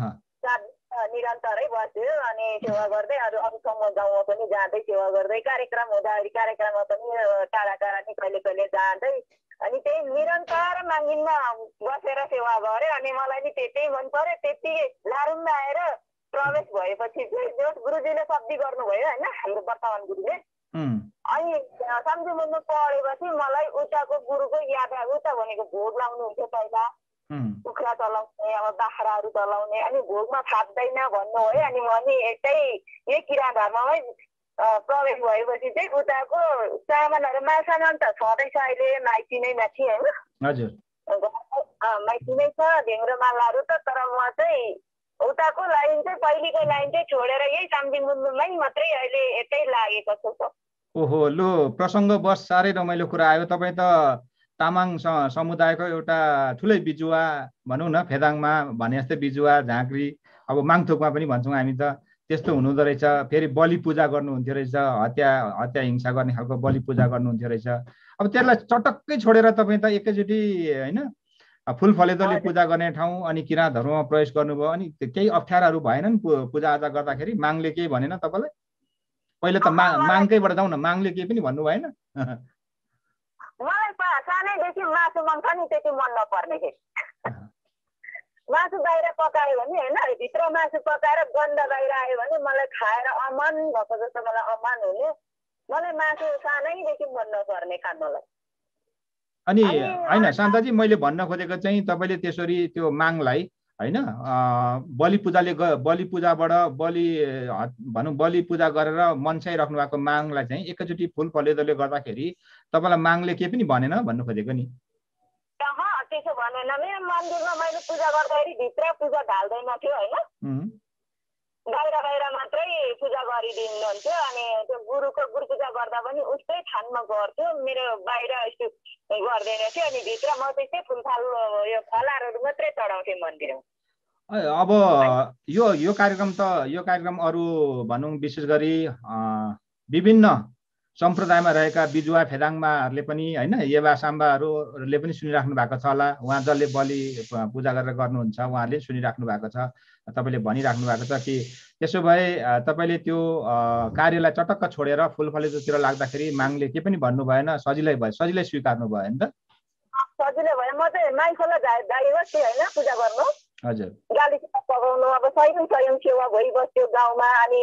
निरन्तरै बस्यो अनि सेवा गर्दै अरू अरू ठाउँमा गाउँमा पनि जाँदै सेवा गर्दै कार्यक्रम हुँदाखेरि कार्यक्रममा पनि टाढा टाढा नि कहिले कहिले जाँदै अनि त्यही निरन्तर माङिनमा बसेर सेवा गरेँ अनि मलाई नि त्यति मन पर्यो त्यति लारुममा आएर प्रवेश भएपछि चाहिँ गुरुजीले शब्दी गर्नुभयो होइन हाम्रो वर्तमान गुरुले अनि सामाजिक मुन्दुम पढेपछि मलाई उताको गुरुको याद आयो उता भनेको भोग लाउनुहुन्थ्यो पहिला कुखुरा चलाउने अब बाख्राहरू चलाउने अनि भोगमा थाप्दैन भन्नुभयो अनि म नि यतै यही किराँत धर्ममै प्रवेश भएपछि चाहिँ उताको सामानहरू मासामान त छँदैछ अहिले माइती नै माथि होइन माइती नै छ ढेङ्ग्रो मालाहरू त तर म चाहिँ उताको लाइन चाहिँ पहिलेको लाइन चाहिँ छोडेर यही सामाजिक मुन्दुममै मात्रै अहिले यतै लागेको छु। ओहो लो प्रसङ्ग बस साह्रै रमाइलो कुरा आयो तपाईँ त तामाङ समुदायको एउटा ठुलै बिजुवा भनौँ न, फेदाङमा भने जस्तै बिजुवा झाँक्री, अब माङथोकमा पनि भन्छौँ हामी त, त्यस्तो हुनुहुँदो रहेछ। फेरि बलि पूजा गर्नुहुन्थ्यो रहेछ, हत्या हत्या हिंसा गर्ने खालको बलि पूजा गर्नुहुन्थ्यो रहेछ। अब त्यसलाई चटक्कै छोडेर तपाईँ त एकैचोटि होइन फुल फलेदोले पूजा गर्ने ठाउँ अनि किरा धर्ममा प्रवेश गर्नुभयो, अनि केही अप्ठ्याराहरू भएनन् पूजाआजा गर्दाखेरि? मागले केही भनेन तपाईँलाई? पहिला त मा मागकैबाट जाउँ न, मागले केही पनि भन्नु भएन? मलाई सानैदेखि मासु मांस नि त्यति मन नपर्ने के, मासु बाहिर पकायो भने होइन, भित्र मासु पकाएर गन्ध बाहिर आयो भने मलाई खाएर अमान भएको जस्तो मलाई अमान हुने। मलाई मासु सानैदेखि मन नपर्ने खानलाई। अनि होइन शान्ताजी, मैले भन्न खोजेको चाहिँ तपाईँले त्यसरी त्यो मागलाई होइन बलि पूजाले बलि पूजाबाट बलि भनौँ बलि पूजा गरेर मन्साइराख्नु भएको मागलाई चाहिँ एकैचोटि फुल फलेदोले गर्दाखेरि तपाईँलाई मागले केही पनि भनेन भन्नु खोजेको नि? त्यसो भनेन। मेरो मन्दिरमा मैले पूजा गर्दाखेरि भित्र पूजा ढाल्दैन थियो होइन, बाहिर बाहिर मात्रै पूजा गरिदिनुहुन्थ्यो। अनि त्यो गुरुको गुरु पूजा गर्दा पनि उस्तै थानमा गर्थ्यो, मेरो बाहिर यस्तो गर्दैन थियो। अनि भित्र म त्यस्तै फुलफाल यो फलारहरू मात्रै चढाउँथेँ मन्दिरमा। अब यो यो कार्यक्रम त यो कार्यक्रम अरू भनौँ विशेष गरी विभिन्न सम्प्रदायमा रहेका बिजुवा फेदाङमाहरूले पनि होइन येवा साम्बाहरूले पनि सुनिराख्नु भएको छ होला। उहाँ जसले बलि पूजा गरेर गर्नुहुन्छ उहाँहरूले सुनिराख्नु भएको छ, तपाईँले भनिराख्नु भएको छ कि त्यसो भए तपाईँले त्यो कार्यलाई चटक्क छोडेर फुलफलेदोतिर लाग्दाखेरि मागले के पनि भन्नु भएन, सजिलै भयो, सजिलै स्वीकार्नु भयो नि त? सजिलै भयो। म चाहिँ माइखोला गाडी बस्थेँ होइन पूजा गर्नु। हजुर। गाली पकाउनु अब सयौँ सयौँ सेवा भइबस्थ्यो गाउँमा। अनि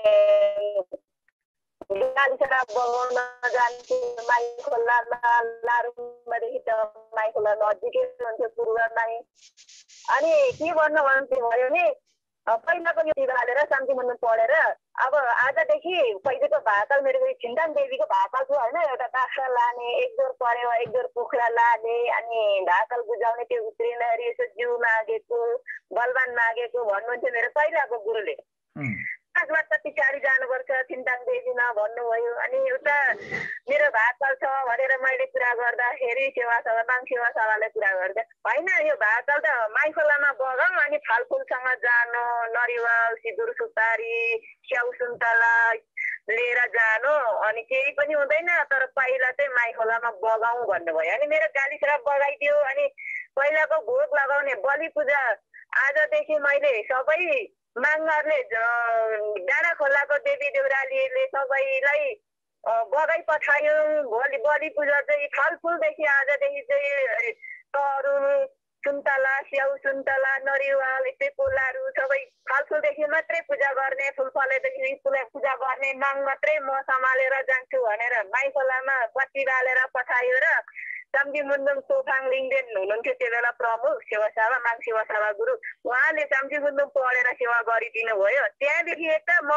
गाली सेवा बगाउन जान्थ्यो माइखोलामा, लारुमदेखि त माइखोला नजिकै हुन्थ्यो सुरुवातमा। अनि के भन्नु भन्थ्यो भयो नि, पहिलाको यो हालेर शान्ति मन्दिर पढेर अब आजदेखि पहिलेको भाकल मेरो छिन्ताङ देवीको भाकल थियो होइन, एउटा बाख्रा लाने, एक जोर पऱ्यो एक जोर कुखुरा लाने, अनि भाकल बुझाउने, त्यो उत्रिँदाखेरि यसो जिउ मागेको बलवान मागेको भन्नुहुन्थ्यो मेरो पहिलाको गुरुले। पाँच वर्ष पछाडि जानुपर्छ छिन्ताङ देवीमा भन्नुभयो। अनि उता मेरो भाकल छ भनेर मैले कुरा गर्दाखेरि सेवा सभा माङ सेवा सभाले कुरा गर्दा होइन यो भाकल त माइखोलामा बगाउँ, अनि फलफुलसँग जानु, नरिवल सिन्दुर सुपारी स्याउ सुन्तला लिएर जानु, अनि केही पनि हुँदैन, तर पहिला चाहिँ माइखोलामा बगाउँ भन्नुभयो। अनि मेरो गाली श्राप बगाइदियो। अनि पहिलाको भोग लगाउने बलि पूजा आजदेखि मैले सबै माङहरूले डाँडा खोलाको देवी देउरालीले सबैलाई बगाई पठायो। भोलि बलि पूजा चाहिँ फलफुलदेखि आजदेखि चाहिँ तरुल सुन्तला स्याउ सुन्तला नरिवल यस्तै फुलहरू सबै फलफुलदेखि मात्रै पूजा गर्ने, फुल फलेदेखि पूजा गर्ने, माग मात्रै म सम्हालेर जान्छु भनेर माइखोलामा पत्ती बालेर पठायो। र साम्जी मुन्दुम सोफाङ लिङ्गदेन हुनुहुन्थ्यो त्यो बेला प्रमुख सेवा सभा माङ सेवा सभा गुरु, उहाँले साम्जी मुन्दुम पढेर सेवा गरिदिनु भयो। त्यहाँदेखि यता म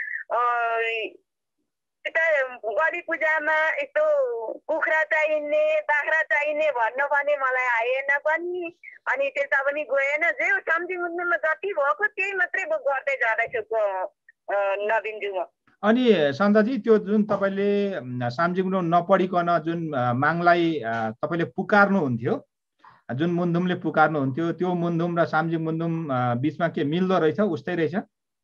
यता बलि पूजामा यस्तो कुखुरा चाहिने बाख्रा चाहिने भन्नु भने मलाई आएन पनि, अनि त्यता पनि गएन। जे साम्जी मुन्दुममा जति भएको त्यही मात्रै गर्दै जाँदैछु नवीनज्यूमा। अनि शान्ताजी त्यो जुन तपाईँले साम्जी मुन्दुम नपढिकन जुन मागलाई तपाईँले पुकार्नुहुन्थ्यो, जुन मुन्दुमले पुकार्नुहुन्थ्यो, त्यो मुन्दुम र साम्जी मुन्दुम बिचमा के मिल्दो रहेछ, उस्तै रहेछ?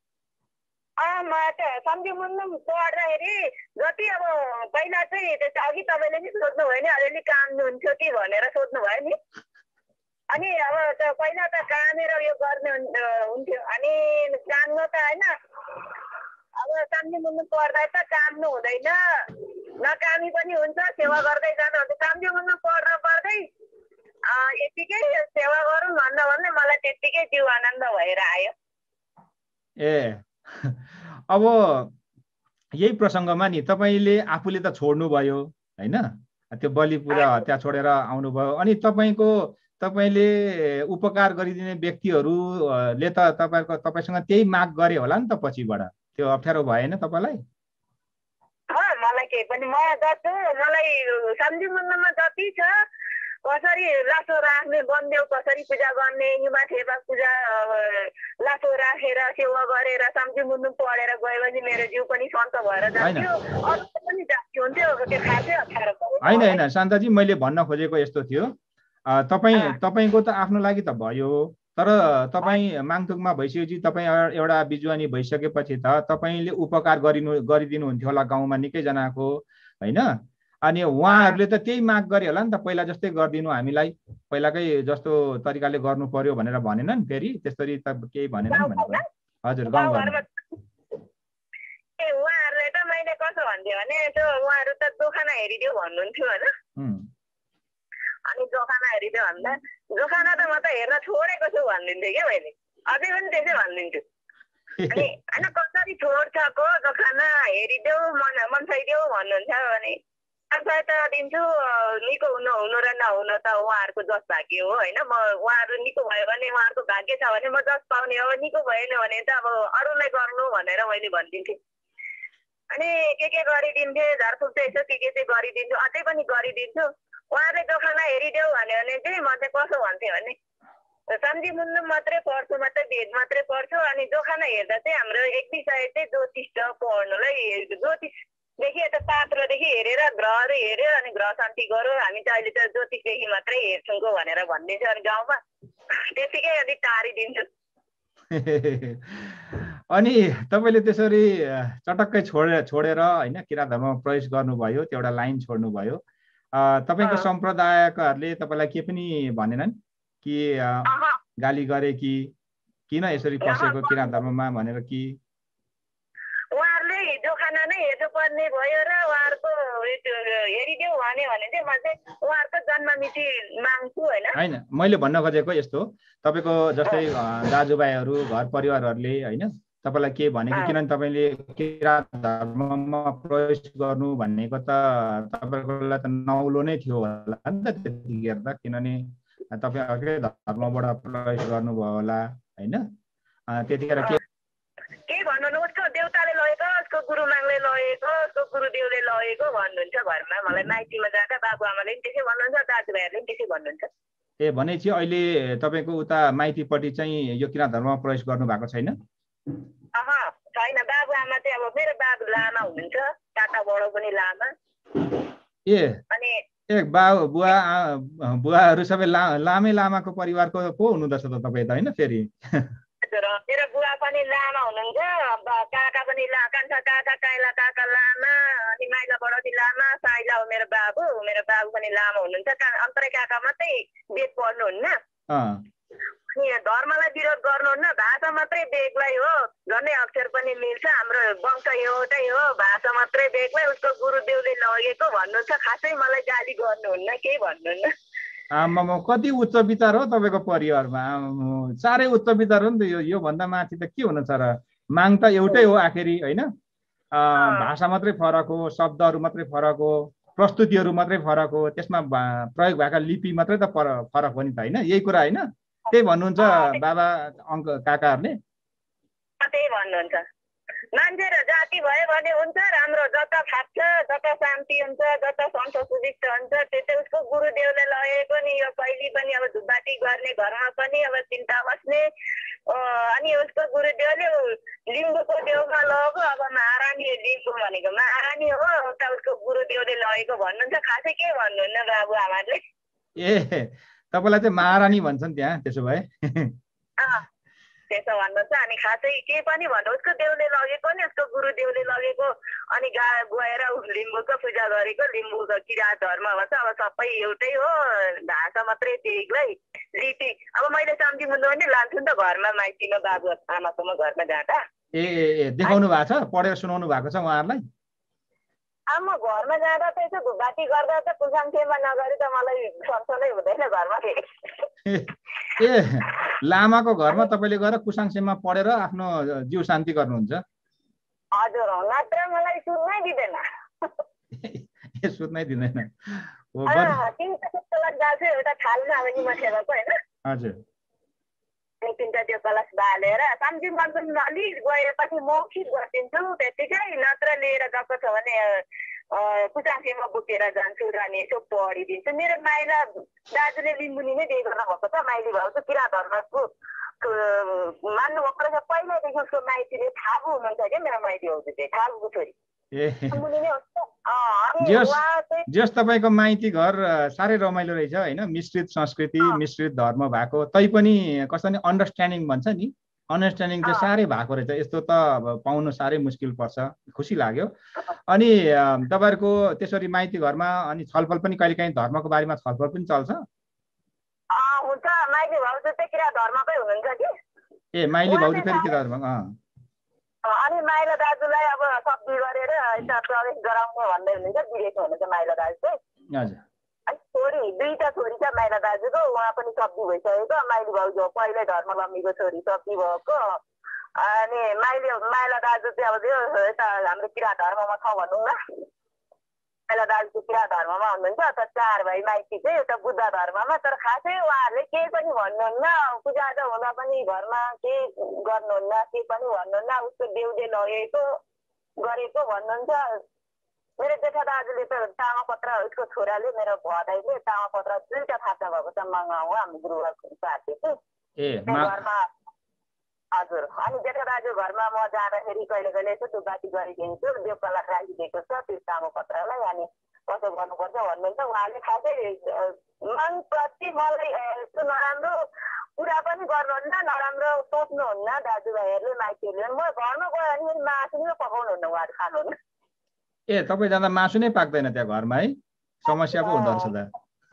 साम्जी मुन्दुम पढ्दाखेरि जति अब पहिला चाहिँ अघि तपाईँले नि सोध्नुभयो नि अलिअलि काम्नुहुन्थ्यो कि भनेर सोध्नुभयो नि। अनि अब पहिला त कामेर यो गर्ने हुन्थ्यो, अनि काम्नु त होइन अब साम्जी मुन्दुम पढ्दा त काम्नु हुँदैन, नकामी पनि हुन्छ, सेवा गर्दै जानु हुन्छ। साम्जी मुन्दुम पढ्दा पढ्दै यतिकै सेवा गरौँ भन्दा भन्दै मलाई त्यतिकै जिउ आनन्द भएर आयो। ए अब यही प्रसङ्गमा नि तपाईँले आफूले त छोड्नुभयो होइन, त्यो बलि पूजा हत्या छोडेर आउनुभयो। अनि तपाईँको तपाईँले उपकार गरिदिने व्यक्तिहरूले त तपाईँको तपाईँसँग त्यही माग गरे होला नि त पछिबाट, त्यो अप्ठ्यारो भएन तपाईँलाई? मलाई केही पनि म गर्छु, मलाई साम्जी मुन्दुममा जति छ कसरी लासो राख्ने बन्देउ कसरी पूजा गर्ने, युवा थेपा पूजा लासो राखेर सेवा गरेर साम्जी मुन्दुम पढेर गयो भने मेरो जिउ पनि सन्त भएर जान्थ्यो, अरू पनि जान्थ्यो हुन्थ्यो। त्यो खासै अप्ठ्यारो भयो। होइन होइन शान्ताजी, मैले भन्न खोजेको यस्तो थियो, तपाईँ तपाईँको त आफ्नो लागि त भयो, तर तपाईँ माङथुङमा भइसकेपछि तपाईँ एउटा बिजुवानी भइसकेपछि त तपाईँले उपकार गरिनु गरिदिनु हुन्थ्यो होला गाउँमा निकैजनाको, होइन? अनि उहाँहरूले त त्यही माग गरे होला नि त, पहिला जस्तै गरिदिनु हामीलाई, पहिलाकै जस्तो तरिकाले गर्नु पर्यो भनेर भनेनन्, फेरि त्यसरी त केही भनेनन् भनेको। हजुर, गाउँघरमा उहाँहरूले त मैले कसो भन्थेँ भने त्यो उहाँहरू त दोखाना हेरिदियो भन्नुहुन्थ्यो होइन। अनि दोखाना हेरिदियो भन्दा दोखाना त म त हेर्न छोडेको छु भनिदिन्थेँ क्या मैले, अझै पनि त्यसै भनिदिन्छु। अनि होइन कसरी छोड्छ को दोखाना हेरिदेऊ मन मनसाइदेऊ भन्नुहुन्थ्यो भने सहायता दिन्छु, निको हुनु हुनु र नहुनु त उहाँहरूको जस भाग्य हो होइन। म उहाँहरू निको भयो भने उहाँहरूको भाग्य छ भने म जस पाउने हो, निको भएन भने त अब अरूलाई गर्नु भनेर मैले भनिदिन्थेँ। अनि के के गरिदिन्थे, झारफुक चाहिँ यसो के के चाहिँ गरिदिन्छु, अझै पनि गरिदिन्छु। उहाँले दोखाना हेरिदेऊ भन्यो भने चाहिँ म चाहिँ कसो भन्थेँ भने सम्झी मुन्नु मात्रै पढ्छु, मात्रै भेद मात्रै पढ्छु। अनि दोखाना हेर्दा चाहिँ हाम्रो एक विषय चाहिँ ज्योतिष पढ्नुलाई, ज्योतिषदेखि यता पात्रदेखि हेरेर ग्रहहरू हेऱ्यो अनि ग्रह शान्ति गऱ्यो। हामी चाहिँ अहिले त ज्योतिषदेखि मात्रै हेर्छौँ भनेर भनिदिन्छु। अनि गाउँमा त्यतिकै अलिक टारिदिन्छु। अनि तपाईँले त्यसरी चटक्कै छोडेर छोडेर होइन किराँत धर्ममा प्रवेश गर्नुभयो, त्यो एउटा लाइन छोड्नुभयो। तपाईँको सम्प्रदायकाहरूले तपाईँलाई के पनि भनेनन् कि गाली गरे कि किन यसरी पसेको किराँत धर्ममा भनेर कि? उहाँहरूले दोखाना नै हेर्नुपर्ने भयो र उहाँहरूको हेरिदेऊ भन्यो भने चाहिँ म चाहिँ उहाँहरूको जन्ममिति माग्छु होइन। होइन, मैले भन्न खोजेको यस्तो, तपाईँको जस्तै दाजुभाइहरू घर परिवारहरूले होइन तपाईँलाई के भनेको, किनभने तपाईँले किराँत धर्ममा प्रवेश गर्नु भनेको त तपाईँकोलाई त नौलो नै थियो होला नि त त्यतिखेर त, किनभने तपाईँ अर्कै धर्मबाट प्रवेश गर्नुभयो होला होइन। त्यतिखेर के के भन्नु, उसको देउताले लगेको, उसको गुरुमाङले लगेको, उसको गुरुदेवले लगेको भन्नुहुन्छ घरमा। मलाई माइतीमा जाँदा बाबुआमाले पनि त्यसै भन्नुहुन्छ, दाजुभाइहरूले पनि त्यसै भन्नुहुन्छ। ए भनेपछि अहिले तपाईँको उता माइतीपट्टि चाहिँ यो किराँत धर्ममा प्रवेश गर्नु भएको छैन? अह छैन, बाबुआमा चाहिँ अब मेरो बाबु लामा हुनुहुन्छ, काका बडो पनि लामा। ए अनि ए बाबु बुवा बुवाहरू सबै ला लामै लामाको परिवारको पो हुनुहुँदछ त तपाईँ त होइन? फेरि मेरो बुवा पनि लामा हुनुहुन्छ, काका पनि ला कान्छा काका काइला काका लामा, अनि माइला बडोती लामा, साइला हो मेरो बाबु, मेरो बाबु पनि लामा हुनुहुन्छ। अन्तरै काका मात्रै वेद पढ्नुहुन्न, अनि धर्मलाई विरोध गर्नुहुन्न, भाषा मात्रै बेग्लै हो, झन्डै अक्षर पनि मिल्छ, हाम्रो वंश एउटै हो, भाषा मात्रै बेग्लै, उसको गुरुदेवले लगेको भन्नुहुन्छ। खासै मलाई गाली गर्नुहुन्न, केही भन्नुहुन्न। आमामा कति उच्च विचार हो तपाईँको परिवारमा, साह्रै उच्च विचार हो नि त यो। योभन्दा माथि त के हुनु छ र? माग त एउटै हो आखिरी होइन, भाषा मात्रै फरक हो, शब्दहरू मात्रै फरक हो, प्रस्तुतिहरू मात्रै फरक हो, त्यसमा प्रयोग भएका लिपि मात्रै त फरक हो नि त होइन? यही कुरा होइन? त्यही भन्नुहुन्छ बाबा अङ्क काकाहरूले? त्यही भन्नुहुन्छ। मान्छे र जाति भयो भने हुन्छ राम्रो, जता फाप्छ, जता शान्ति हुन्छ, जता सन्त सुविष्ट हुन्छ, त्यो उसको गुरुदेवले लगेको नि। यो कहिले पनि अब धुपबाती गर्ने घरमा पनि अब चिन्ता बस्ने, अनि उसको गुरुदेवले लिम्बूको देउमा लगेको, अब महारानी लिम्बू भनेको महारानी हो, उता उसको गुरुदेवले लगेको भन्नुहुन्छ। खासै के भन्नुहुन्न बाबु आमाले। ए तपाईँलाई चाहिँ महारानी भन्छन् त्यहाँ त्यसो भए? त्यसो भन्नुहुन्छ। अनि खासै के पनि भन्नु, उसको देउले लगेको नि, उसको गुरुदेवले लगेको, अनि गा गएर लिम्बूको पूजा गरेको, लिम्बूको किराँत धर्म भन्छ। अब सबै एउटै हो, भाषा मात्रै बेग्लै, लिपि। अब मैले सम्झी मुन्नु पनि लान्छु नि त घरमा माइतीमा बाबु आमाकोमा घरमा जाँदा। ए ए देखाउनु भएको छ, पढेर सुनाउनु भएको छ उहाँहरूलाई? अब म घरमा जाँदा त यसो धुपबाती गर्दा त कुसाङसेमा नगरी त मलाई सन्चै हुँदैन घरमा फेरि। ए लामाको घरमा तपाईँले गएर कुसाङसेमा पढेर आफ्नो जिउ शान्ति गर्नुहुन्छ? हजुर, नत्र मलाई सुन्नै दिँदैन। ए सुन्नै दिँदैन? तिनवटा जस्तो लाग्दा चाहिँ एउटा थाल्नु अब निमा सेवाको होइन। हजुर। अनि तिनवटा त्यो कलश बालेर सम्झी मन्दिर अलिक गएपछि मौखित गरिदिन्छु त्यतिकै, नत्र लिएर गएको छ भने कुचासेमा बोकेर जान्छु र अनि यसो पढिदिन्छु। मेरो माइला दाजुले लिम्बुनी नै बिहे गर्नु भएको छ, माइली भएको छ, किराँत धर्मको मान्नुभएको रहेछ पहिल्यैदेखि। उसको माइतीले थाबु हुनुहुन्छ क्या, मेरो माइती हो चाहिँ थाबुको छोरी, लिम्बुनी नै हुन्छ। अनि जस तपाईँको माइती घर साह्रै रमाइलो रहेछ होइन, मिश्रित संस्कृति मिश्रित धर्म भएको तैपनि कस्तो नि अन्डरस्ट्यान्डिङ भन्छ नि, अन्डरस्ट्यान्डिङ चाहिँ साह्रै भएको रहेछ। यस्तो त अब पाउनु साह्रै मुस्किल पर्छ, खुसी लाग्यो। अनि तपाईँहरूको त्यसरी माइती घरमा अनि छलफल पनि कहिलेकाहीँ धर्मको बारेमा छलफल पनि चल्छ? हुन्छ, माइली भाउजू चाहिँ किरा धर्मकै हुनुहुन्छ कि। ए माइली भाउजू फेरि के धर्म? अनि माइला दाजुलाई अब सब्जी गरेर यता प्रवेश गराउनु भन्दै हुनुहुन्छ, बिरेको हुनुहुन्छ माइला दाजु चाहिँ। हजुर। अनि छोरी दुईटा छोरी छ माइला दाजुको, उहाँ पनि सब्जी भइसकेको। माइली भाउजू पहिल्यै धर्मलम्बीको छोरी सब्जी भएको। अनि माइली माइला दाजु चाहिँ अब त्यो यता हाम्रो किरा धर्ममा छ भनौँ न, माइला दाजुको किरा धर्ममा हुनुहुन्छ। त चार भाइ माइती चाहिँ एउटा बुद्ध धर्ममा। तर खासै उहाँहरूले केही पनि भन्नुहुन्न, पूजाआजा हुँदा पनि घरमा केही गर्नुहुन्न, केही पनि भन्नुहुन्न। उसको देउले लगेको गरेको भन्नुहुन्छ। मेरो जेठा दाजुले त तामापत्र, उसको छोराले मेरो भदाइले तामापत्र दुईवटा थाप्दा भएको छ मगाऊ हाम्रो गुरुवारको साथी घरमा। हजुर। अनि जेठा दाजु घरमा म जाँदाखेरि कहिले कहिले यसो त्यो बाटी गरिदिन्छु, देउकालाई राखिदिएको छ त्यो तामापत्रलाई। अनि कसो गर्नुपर्छ भन्नुहुन्छ। उहाँले खासै मागप्रति मलाई यस्तो नराम्रो कुरा पनि गर्नुहुन्न, नराम्रो सोच्नुहुन्न दाजुभाइहरूले माइतीहरूले। म घरमा गयो भने मासु नै पकाउनुहुन्न, उहाँहरू खानुहुन्न। ए तपाईँ जाँदा मासु नै पाक्दैन त्यहाँ घरमा है? समस्या पो हुँदो रहेछ त।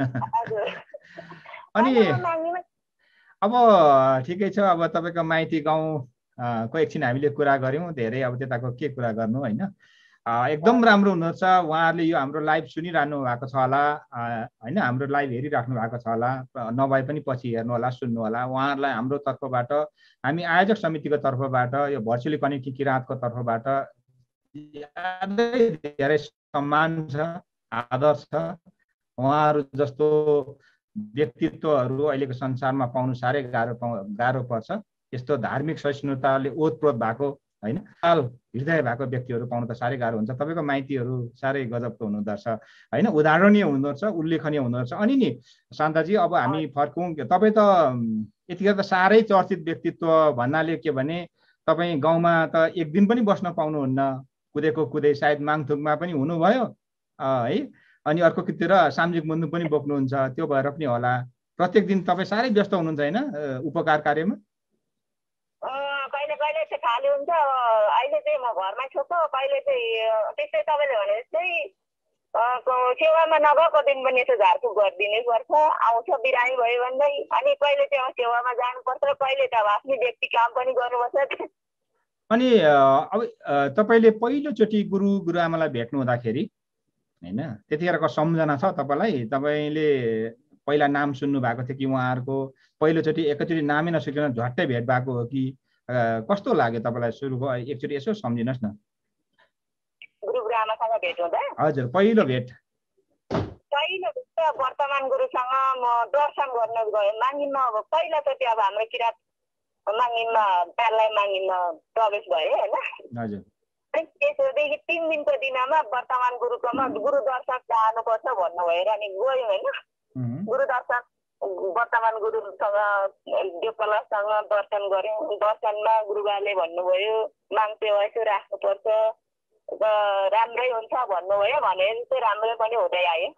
अनि अब ठिकै छ, अब तपाईँको माइती गाउँको एकछिन हामीले कुरा गऱ्यौँ, धेरै अब त्यताको के कुरा गर्नु होइन। एकदम राम्रो हुनुहुन्छ। उहाँहरूले यो हाम्रो लाइभ सुनिरहनु भएको छ होला होइन, हाम्रो लाइभ हेरिराख्नु भएको छ होला, नभए पनि पछि हेर्नु होला, सुन्नु होला। उहाँहरूलाई हाम्रो तर्फबाट, हामी आयोजक समितिको तर्फबाट, यो भर्चुअली कनेक्टिङ किराँतको तर्फबाट धेरै सम्मान छ, आदर छ। उहाँहरू जस्तो व्यक्तित्वहरू अहिलेको संसारमा पाउनु साह्रै गाह्रो गाह्रो पर्छ। यस्तो धार्मिक सहिष्णुताले ओतप्रोत भएको होइन, काल हृदय भएको व्यक्तिहरू पाउनु त साह्रै गाह्रो हुन्छ। तपाईँको माइतीहरू साह्रै गजबको हुनुहुँदो रहेछ होइन, उदाहरणीय हुनुहुँदो रहेछ, उल्लेखनीय हुनुहुँदो रहेछ। अनि नि शान्ताजी, अब हामी फर्कौँ। तपाईँ त यतिखेर त साह्रै चर्चित व्यक्तित्व भन्नाले के भने, तपाईँ गाउँमा त एक दिन पनि बस्न पाउनुहुन्न, कुदेको कुदै सायद माङथुङमा पनि हुनुभयो है, अनि अर्कोतिर सामाजिक मुन्दु पनि बोक्नुहुन्छ, त्यो भएर पनि होला प्रत्येक दिन तपाईँ साह्रै व्यस्त हुनुहुन्छ होइन उपकार कार्यमा? कहिले कहिले चाहिँ खाली हुन्छ, अहिले चाहिँ म घरमै छु। कहिले चाहिँ त्यस्तै तपाईँले भने जस्तै सेवामा नगएको दिन पनि यसो झारफुक गरिदिनै पर्छ, आउँछ बिरामी भयो भन्दै। अनि कहिले चाहिँ सेवामा जानुपर्छ, कहिले त अब आफ्नै व्यक्ति काम पनि गर्नुपर्छ। अनि अब तपाईँले पहिलोचोटि गुरु गुरुआमालाई भेट्नु हुँदाखेरि होइन, त्यतिखेरको सम्झना छ तपाईँलाई? तपाईँले पहिला नाम सुन्नु भएको थियो कि उहाँहरूको पहिलोचोटि एकैचोटि नामै नसुकिन झट्टै भेट भएको हो कि कस्तो लाग्यो तपाईँलाई सुरुको? एकचोटि यसो सम्झिनुहोस् न। गुरु गुरुआमासँग भेट हुँदा? हजुर, पहिलो भेट। पहिलो भेट वर्तमान गुरुसँग म दर्शन गर्न गएँ माङिनमा। अब पहिलोचोटि अब हाम्रो किराँत माङिनमा प्यारलाई माङिनमा प्रवेश भए होइन। हजुर। त्यसोदेखि तिन दिनको दिनमा वर्तमान गुरुकोमा गुरु दर्शन जानुपर्छ भन्नुभयो र अनि गयौँ होइन। गुरु दर्शन वर्तमान गुरुसँग देवकलासँग दर्शन गऱ्यौँ। दर्शनमा गुरुबाले भन्नुभयो माङ सेवा यसो राख्नुपर्छ, राम्रै हुन्छ भन्नुभयो। भने चाहिँ राम्रै पनि हुँदै आयो।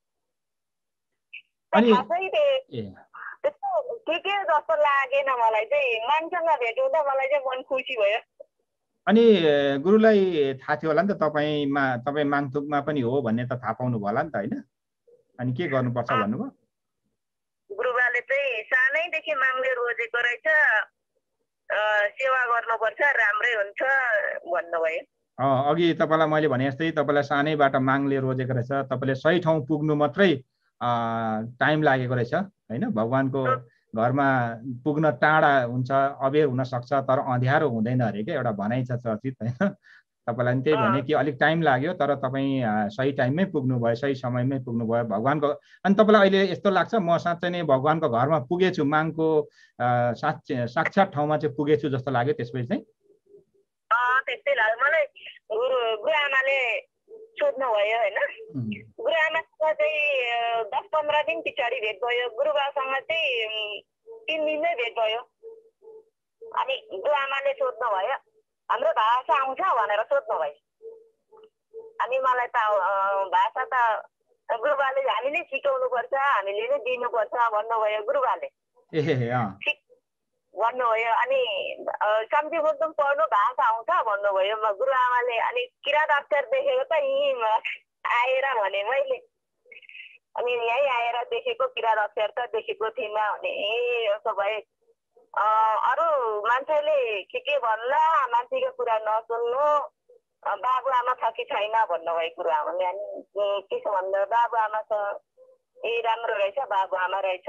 त्यस्तो के के जस्तो लागेन मलाई चाहिँ, मान्छेसँग भेट हुँदा मलाई चाहिँ मन खुसी भयो। अनि गुरुलाई थाहा थियो होला नि त तपाईँमा, तपाईँ माङथुकमा पनि हो भन्ने त थाहा पाउनु भयो होला नि त होइन? अनि के गर्नुपर्छ भन्नुभयो? गुरुबाले चाहिँ सानैदेखि माङले रोजेको रहेछ, सेवा गर्नुपर्छ, राम्रै हुन्छ भन्नुभयो। अघि तपाईँलाई मैले भने जस्तै तपाईँलाई सानैबाट माङले रोजेको रहेछ, तपाईँले सही ठाउँ पुग्नु मात्रै टाइम लागेको रहेछ होइन। भगवानको घरमा पुग्न टाढा हुन्छ, अबेर हुन सक्छ, तर अँध्यारो हुँदैन अरे क्या, एउटा भनाइ छ चर्चित होइन। तपाईँलाई पनि त्यही भने कि अलिक टाइम लाग्यो, तर तपाईँ सही टाइममै पुग्नुभयो, सही समयमै पुग्नुभयो भगवानको। अनि तपाईँलाई अहिले यस्तो लाग्छ म साँच्चै नै भगवानको घरमा पुगेछु, माङको साँच्चै साक्षात ठाउँमा चाहिँ पुगेछु जस्तो लाग्यो त्यसपछि चाहिँ? त्यस्तै लाग्यो मलाई। गुरु गुरुआमाले सोध्नुभयो होइन, गुरुआमासँग चाहिँ दस पन्ध्र दिन पछाडि भेट भयो, गुरुबासँग चाहिँ तिन दिनमै भेट भयो। अनि गुरुआमाले सोध्नुभयो हाम्रो भाषा आउँछ भनेर सोध्नुभयो। अनि म मलाई त भाषा त गुरुबाले हामीले सिकाउनुपर्छ, हामीले नै दिनुपर्छ भन्नुभयो गुरुबाले। ए अँ भन्नुभयो। अनि सम्झी मुद्दुम पढ्नु भाषा आउँछ भन्नुभयो गुरुआमाले। अनि किराँत अक्षर देखेको त यहीँ आएर भने मैले, अनि यहीँ आएर देखेको किराँत अक्षर त देखेको थिइनँ भने उसो भए अरू मान्छेले के के भन्ला, मान्छेको कुरा नसुन्नु, बाबुआमा छ कि छैन भन्नुभयो गुरुआमाले। अनि त्यसो भन्दा बाबुआमा छ, ए राम्रो रहेछ बाबुआमा रहेछ,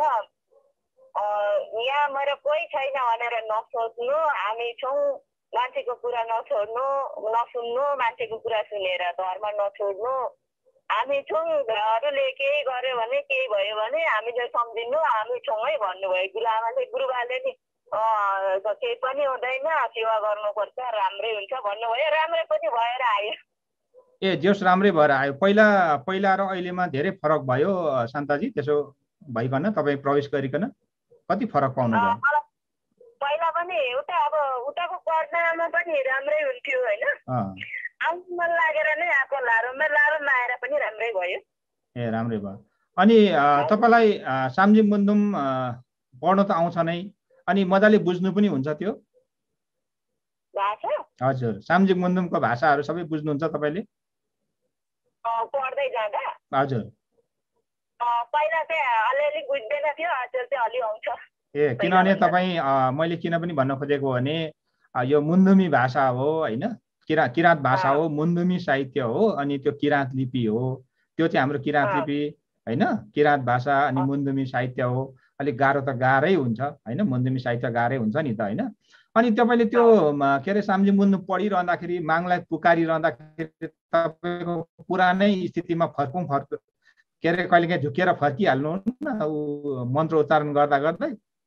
यहाँ मेरो कोही छैन भनेर नसोच्नु, हामी छौँ, मान्छेको कुरा नछोड्नु नसुन्नु, मान्छेको कुरा सुनेर धर्म नछोड्नु, हामी छौँ, अरूले केही गर्यो भने केही भयो भने हामीले सम्झिनु, हामी छौँ है भन्नुभयो गुरुआमाले। गुरुबाले नि केही पनि हुँदैन, सेवा गर्नुपर्छ, राम्रै हुन्छ भन्नुभयो। राम्रै पनि भएर आयो। ए जोस् राम्रै भएर आयो। पहिला पहिला र अहिलेमा धेरै फरक भयो शान्ताजी? त्यसो भइकन तपाईँ प्रवेश गरिकन कति फरक पाउनुभयो? पहिला पनि उता अब उताको पढ्नमा पनि राम्रै हुन्थ्यो होइन, आउनु मन लागेर नै आएको, लारुममा लारुममा आएर पनि राम्रै भयो। ए राम्रै भयो। अनि तपाईँलाई साम्जिङ मुन्दुम पढ्न त आउँछ नै, अनि मजाले बुझ्नु पनि हुन्छ त्यो भाषा? हजुर, साम्जिङ मुन्दुमको भाषाहरू सबै बुझ्नुहुन्छ तपाईँले पढ्दै जाँदा? हजुर, पहिला चाहिँ अलिअलि बुझ्दैन थियो, अचेल चाहिँ अलि आउँछ। ए किनभने तपाईँ मैले किन पनि भन्न खोजेको भने यो मुन्दुमी भाषा हो होइन, किरा किराँत भाषा हो, मुन्दुमी साहित्य हो, अनि त्यो किराँत लिपि हो, त्यो चाहिँ हाम्रो किराँत लिपि होइन, किराँत भाषा अनि मुन्दुमी साहित्य हो। अलिक गाह्रो त गाह्रै हुन्छ होइन, मुन्दुमी साहित्य गाह्रै हुन्छ नि त होइन। अनि तपाईँले त्यो के अरे साम्जिङ मुन्दुम पढिरहँदाखेरि, मागलाई पुकारिरहँदाखेरि तपाईँको पुरानै स्थितिमा फर्कौँ फर्क के अरे कहिलेकाहीँ झुकेर फर्किहाल्नु न मन्त्र उच्चारण गर्दा गर्दै?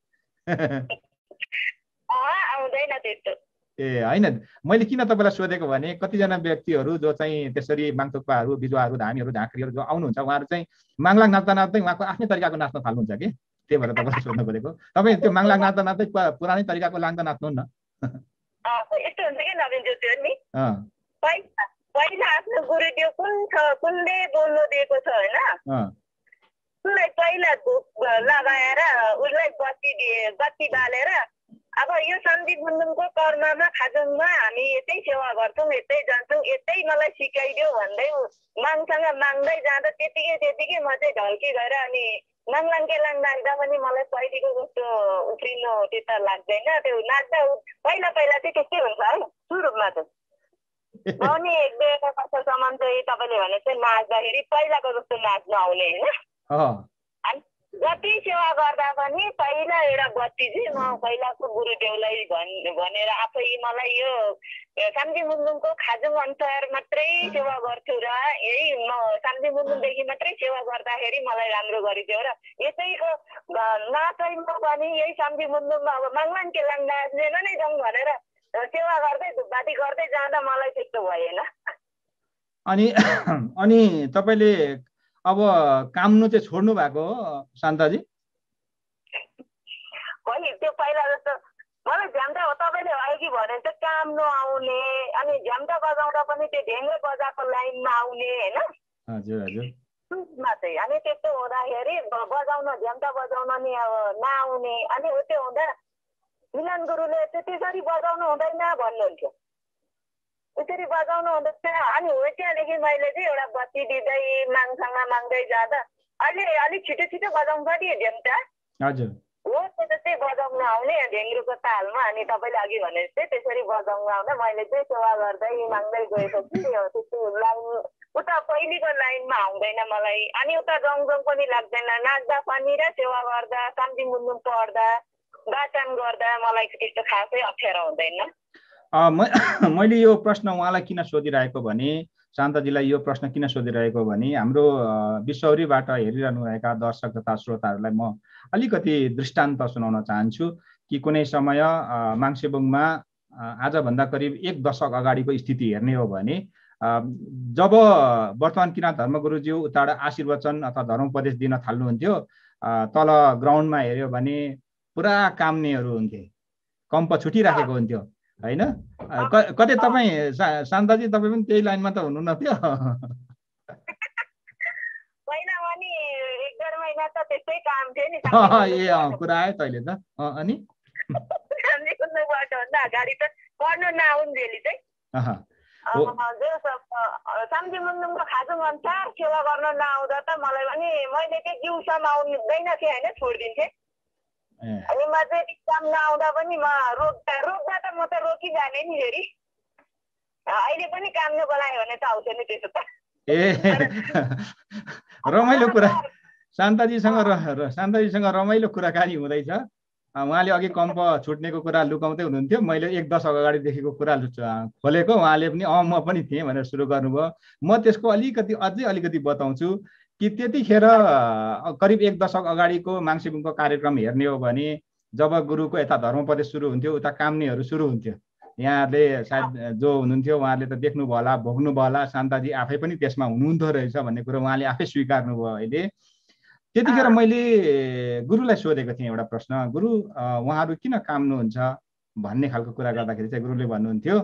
ए होइन, मैले किन तपाईँलाई सोधेको भने कतिजना व्यक्तिहरू जो चाहिँ त्यसरी माङथुक्पाहरू, बिजुवाहरू, धामीहरू, झाँक्रीहरू जो आउनुहुन्छ, उहाँहरू चाहिँ माङलाङ नाच्दा नाच्दै उहाँको आफ्नै तरिकाको नाच्न थाल्नुहुन्छ कि, त्यही भएर तपाईँलाई सोध्न खोजेको। तपाईँ त्यो माङलाङ नाच्दा नाच्दै पुरानै तरिकाको लाङ्दा नाच्नु न। यस्तो हुन्छ कि नवीन ज्योति नि, पहिला आफ्नो गुरुदेव कुन छ, कुनले बोल्नु दिएको छ होइन, उसलाई पहिला धुप लगाएर उसलाई बत्ती दिए, बत्ती बालेर अब यो साम्जिङ मुन्दुमको कर्ममा खाजुङमा हामी यतै सेवा गर्छौँ, यतै जान्छौँ, यतै मलाई सिकाइदियो भन्दै माङसँग माग्दै जाँदा त्यतिकै त्यतिकै म चाहिँ ढल्की गएर अनि माङलाङ केलाङ नाच्दा पनि मलाई पहिलेको जस्तो उफ्रिनु त्यता लाग्दैन। त्यो नाच्दा पहिला पहिला चाहिँ त्यस्तै हुन्छ है सुरुमा चाहिँ, अनि एक दुई वर्षसम्म चाहिँ तपाईँले भने चाहिँ नाच्दाखेरि पहिलाको जस्तो नाच्न आउने होइन। जति सेवा गर्दा पनि पहिला एउटा बत्ती चाहिँ म पहिलाको गुरुदेवलाई भनेर आफै मलाई यो साम्जिङ मुन्दुमको खाजुङ अनुसार मात्रै सेवा गर्थ्यो र यही म साम्जिङ मुन्दुमदेखि मात्रै सेवा गर्दाखेरि मलाई राम्रो गरिदियो र यसैको नाचैमा पनि यही साम्जिङ मुन्दुममा अब माङलाङ केलाङ नाच्दैन नै जाउँ भनेर सेवा गर्दै धुपबाती गर्दै जाँदा मलाई त्यस्तो भएन। अनि अनि तपाईँले अब काम्नु चाहिँ छोड्नु भएको हो शान्ताजी? होइन, त्यो पहिला जस्तो मलाई झ्याम्टा हो तपाईँले अघि भने चाहिँ काम नआउने, अनि झ्याम्टा बजाउँदा पनि त्यो ढेङ्ग्रो बजाएको लाइनमा आउने होइन। हजुर हजुर। सुरुमा चाहिँ अनि त्यस्तो हुँदाखेरि बजाउन झ्याम्टा बजाउन नि अब नआउने, अनि त्यो हुँदा मिलन गुरुले चाहिँ त्यसरी बजाउनु हुँदैन भन्नुहुन्थ्यो, त्यसरी बजाउनु हुँदैन। अनि हो त्यहाँदेखि मैले चाहिँ एउटा बत्ती दिँदै माङसँग माग्दै जाँदा अहिले अलिक छिटो छिटो बजाउँछ नि झ्याम्टा। हजुर हो, त्यो चाहिँ बजाउन आउने ढेङ्ग्रोको तालमा। अनि तपाईँले अघि भने चाहिँ त्यसरी बजाउन आउँदा मैले चाहिँ सेवा गर्दै माग्दै गएपछि त्यस्तो लाइन उता पहिलेको लाइनमा आउँदैन मलाई, अनि उता रङ रङ पनि लाग्दैन, नाच्दा पनि र सेवा गर्दा साम्जिङ मुन्दुम पढ्दा वाचन गर्दा मलाई त्यस्तो खासै अप्ठ्यारो हुँदैन। मैले यो प्रश्न उहाँलाई किन सोधिरहेको भने, शान्ताजीलाई यो प्रश्न किन सोधिरहेको भने हाम्रो विश्वभरिबाट हेरिरहनुभएका दर्शक तथा श्रोताहरूलाई म अलिकति दृष्टान्त सुनाउन चाहन्छु कि कुनै समय माङसेबुङमा आजभन्दा करिब एक दशक अगाडिको स्थिति हेर्ने हो भने जब वर्तमान किराँत धर्मगुरुज्यू उताबाट आशीर्वचन अथवा धर्मोपदेश दिन थाल्नुहुन्थ्यो, तल ग्राउन्डमा हेऱ्यो भने पुरा काम्नेहरू हुन्थे, कम्प छुटिराखेको हुन्थ्यो होइन। कतै तपाईँ शान्ताजी तपाईँ पनि त्यही लाइनमा त हुनु न थियो? त त्यस्तै काम थियो नि ए अँ कुरा आयो तैँले त अनि साम्जी मुन्दुङबाट भन्दा अगाडि त पढ्नु नआउन्जेली चाहिँ साम्जी मुन्दुङको खासुङ अनुसार सेवा गर्न नआउँदा त मलाई पनि मैले चाहिँ जिउसम्म आउँदैन थिएँ होइन छोडिदिन्थेँ अनि म चाहिँ इक्जाम नआउँदा पनि म रोक्दा रोक्दा त म त रोकिजाने नि फेरि अहिले पनि काम नबोलायो भने त आउँछ नि त्यसो त ए रमाइलो कुरा शान्ताजीसँग शान्ताजीसँग रमाइलो कुराकानी हुँदैछ उहाँले अघि कम्प छुट्नेको कुरा लुकाउँदै हुनुहुन्थ्यो मैले एक दशक अगाडिदेखिको कुरा खोलेको उहाँले पनि अँ म पनि थिएँ भनेर सुरु गर्नुभयो म त्यसको अलिकति अझै अलिकति बताउँछु कि त्यतिखेर करिब एक दशक अगाडिको माङ्सिबुङको कार्यक्रम हेर्ने हो भने जब गुरुको यता धर्मोपदेश सुरु हुन्थ्यो उता काम्नेहरू सुरु हुन्थ्यो यहाँले सायद जो हुनुहुन्थ्यो उहाँले त देख्नुभयो होला भोग्नुभयो होला शान्ताजी आफै पनि त्यसमा हुनुहुन्थ्यो रहेछ भन्ने कुरो उहाँले आफै स्वीकार्नुभयो अहिले त्यतिखेर मैले गुरुलाई सोधेको थिएँ एउटा प्रश्न गुरु उहाँहरू किन काम्नुहुन्छ भन्ने खालको कुरा गर्दाखेरि चाहिँ गुरुले भन्नुहुन्थ्यो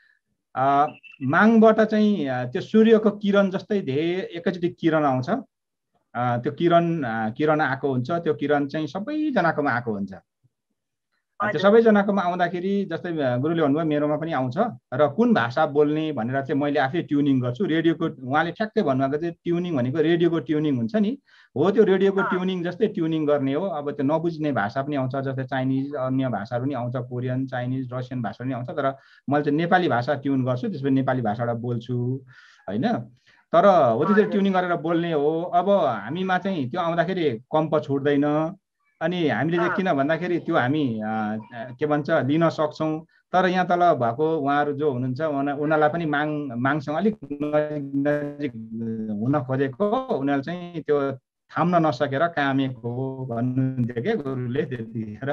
माङबाट चाहिँ त्यो सूर्यको किरण जस्तै धेरै एकैचोटि किरण आउँछ त्यो किरण किरण आएको हुन्छ त्यो किरण चाहिँ सबैजनाकोमा आएको हुन्छ त्यो सबैजनाकोमा आउँदाखेरि जस्तै गुरुले भन्नुभयो मेरोमा पनि आउँछ र कुन भाषा बोल्ने भनेर चाहिँ मैले आफै ट्युनिङ गर्छु रेडियोको उहाँले ठ्याक्कै भन्नुभएको चाहिँ ट्युनिङ भनेको रेडियोको ट्युनिङ हुन्छ नि हो त्यो रेडियोको ट्युनिङ जस्तै ट्युनिङ गर्ने हो अब त्यो नबुझ्ने भाषा पनि आउँछ जस्तै चाइनिज अन्य भाषाहरू पनि आउँछ कोरियन चाइनिज रसियन भाषा पनि आउँछ तर मैले चाहिँ नेपाली भाषा ट्युन गर्छु त्यसपछि नेपाली भाषाबाट बोल्छु होइन तर हो त्यो ट्युनिङ गरेर बोल्ने हो अब हामीमा चाहिँ त्यो आउँदाखेरि कम्प छुट्दैन अनि हामीले चाहिँ किन भन्दाखेरि त्यो हामी के भन्छ लिन सक्छौँ तर यहाँ तल भएको उहाँहरू जो हुनुहुन्छ उनीहरूलाई पनि माग मागसँग अलिक नजिक हुन खोजेको उनीहरूले चाहिँ त्यो थाम्न नसकेर कामेको भन्नुहुन्थ्यो क्या गुरुले त्यतिखेर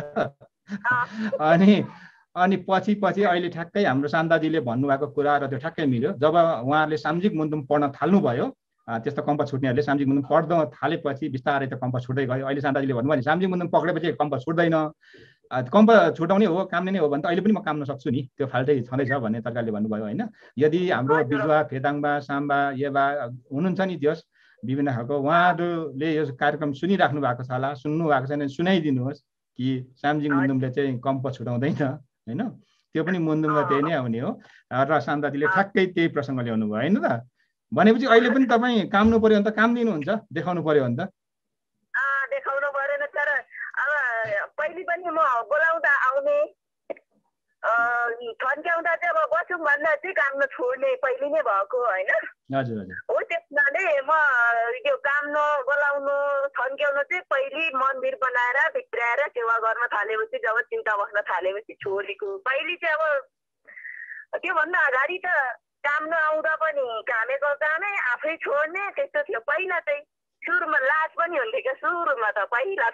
अनि अनि पछि पछि अहिले ठ्याक्कै हाम्रो शान्ताजीले भन्नुभएको कुरा र त्यो ठ्याक्कै मिल्यो जब उहाँहरूले सामाजिक मुन्दुम पढ्न थाल्नुभयो त्यस्तो कम्प छुट्नेहरूले सामाजिक मुन्दुम पढ्न थालेपछि बिस्तारै त्यो कम्प छुट्दै गयो अहिले शान्ताजीले भन्नुभयो नि सामाजिक मुन्दुम पक्रेपछि कम्प छुट्दैन कम्प छुटाउने हो काम्ने नै हो भने त अहिले पनि म काम्न सक्छु नि त्यो फाल्टै छँदैछ भन्ने तरिकाले भन्नुभयो होइन यदि हाम्रो बिजुवा फेदाङबा साम्बा येबा हुनुहुन्छ नि त्यस विभिन्न खालको उहाँहरूले यो कार्यक्रम सुनिराख्नु भएको छ होला सुन्नु भएको छैन सुनाइदिनुहोस् कि सामाजिक मुन्दुमले चाहिँ कम्प छुटाउँदैन होइन त्यो पनि मुन्दुममा त्यही नै आउने हो र शान्ताजीले ठ्याक्कै त्यही प्रसङ्ग ल्याउनु भयो होइन त भनेपछि अहिले पनि तपाईँ काम्नु पर्यो भने त काम दिनुहुन्छ देखाउनु पर्यो भने त देखाउनु परेन तर अब पहिले पनि म बोलाउँदा आउने थन्क्याउँदा चाहिँ अब बसौँ भन्दा चाहिँ काम छोड्ने पहिले नै भएको होइन हजुर हजुर हो त्यसमाले म यो काम न बोलाउनु थन्क्याउनु चाहिँ पहिले मन्दिर बनाएर भित्राएर सेवा गर्न थालेपछि जब चिन्ता बस्न थालेपछि छोडेको पहिले चाहिँ अब त्योभन्दा अगाडि त काम नआउँदा पनि कामेको कामै आफै छोड्ने त्यस्तो थियो पहिला चाहिँ सुरुमा लाज पनि हुन्थ्यो क्या सुरुमा त पहिला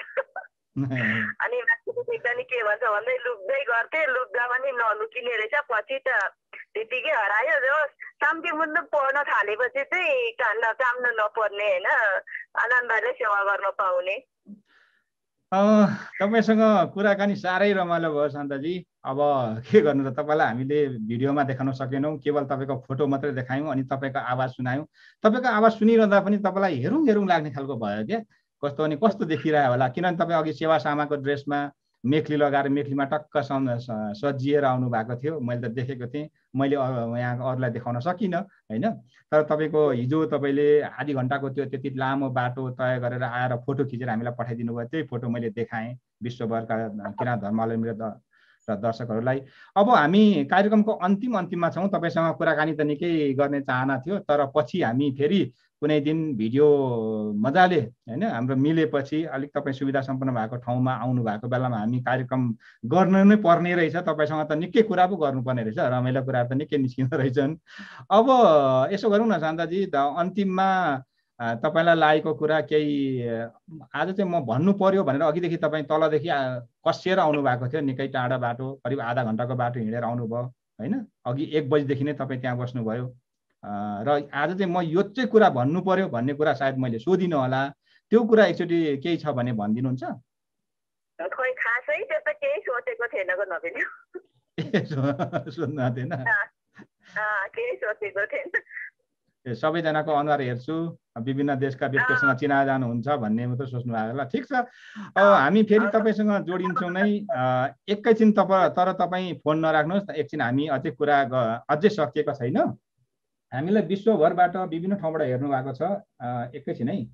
अनि मान्छेले पनि के भन्छ भन्दै लुक्दै गर्थे लुक्दा पनि नलुकिने रहेछ पछि त त्यतिकै हरायो जो साम्ती मुन्दु पढ्न थालेपछि चाहिँ कान्न काम्नु नपर्ने होइन आनन्दले सेवा गर्न पाउने तपाईँसँग कुराकानी साह्रै रमाइलो भयो शान्ताजी अब के गर्नु त तपाईँलाई हामीले भिडियोमा देखाउन सकेनौँ केवल तपाईँको फोटो मात्रै देखायौँ अनि तपाईँको आवाज सुनायौँ तपाईँको आवाज सुनिरहँदा पनि तपाईँलाई हेरौँ हेरौँ लाग्ने खालको भयो क्या कस्तो अनि कस्तो देखिरह्यो होला किनभने तपाईँ अघि सेवा सामाको ड्रेसमा मेखली लगाएर मेखलीमा टक्क सजिएर आउनु भएको थियो मैले त देखेको थिएँ मैले यहाँ अरूलाई देखाउन सकिनँ होइन तर तपाईँको हिजो तपाईँले आधी घन्टाको त्यो त्यति लामो बाटो तय गरेर आएर फोटो खिचेर हामीलाई पठाइदिनु भयो त्यही फोटो मैले देखाएँ विश्वभरका किराँत धर्मावलम्बी र दर्शकहरूलाई अब हामी कार्यक्रमको अन्तिम अन्तिममा छौँ तपाईँसँग कुराकानी त निकै गर्ने चाहना थियो तर पछि हामी फेरि कुनै दिन भिडियो मजाले होइन हाम्रो मिलेपछि अलिक तपाईँ सुविधा सम्पन्न भएको ठाउँमा आउनु भएको बेलामा हामी कार्यक्रम गर्नु नै पर्ने रहेछ तपाईँसँग त निकै कुरा पो गर्नुपर्ने रहेछ रमाइलो कुराहरू त निकै निस्किँदो रहेछन् अब यसो गरौँ न शान्ताजी अन्तिममा तपाईँलाई लागेको कुरा केही आज चाहिँ म भन्नु पर्यो भनेर अघिदेखि तपाईँ तलदेखि कसिएर आउनु भएको थियो निकै टाढा बाटो करिब आधा घन्टाको बाटो हिँडेर आउनुभयो होइन अघि एक बजीदेखि नै तपाईँ त्यहाँ बस्नुभयो र आज चाहिँ म यो चाहिँ कुरा भन्नु पर्यो भन्ने कुरा सायद मैले सोधिनँ होला त्यो कुरा एकचोटि केही छ भने भनिदिनुहुन्छ खोइ खासै त्यस्तो केही सोचेको थिएनको नबिन सोध्नु थिएन केही सोचेको थिएन सबैजनाको अनुहार हेर्छु, विभिन्न देशका व्यक्तिसँग चिनाजान हुन्छ भन्ने मात्रै सोच्नु भएको होला। ठिक छ, अब हामी फेरि तपाईँसँग जोडिन्छौँ नै एकैछिन। तपाईँ तर तपाईँ फोन नराख्नुहोस्, एकछिन हामी अझै कुरा अझै सकिएको छैन। हामीलाई विश्वभरबाट विभिन्न ठाउँबाट हेर्नु भएको छ। एकैछिन है।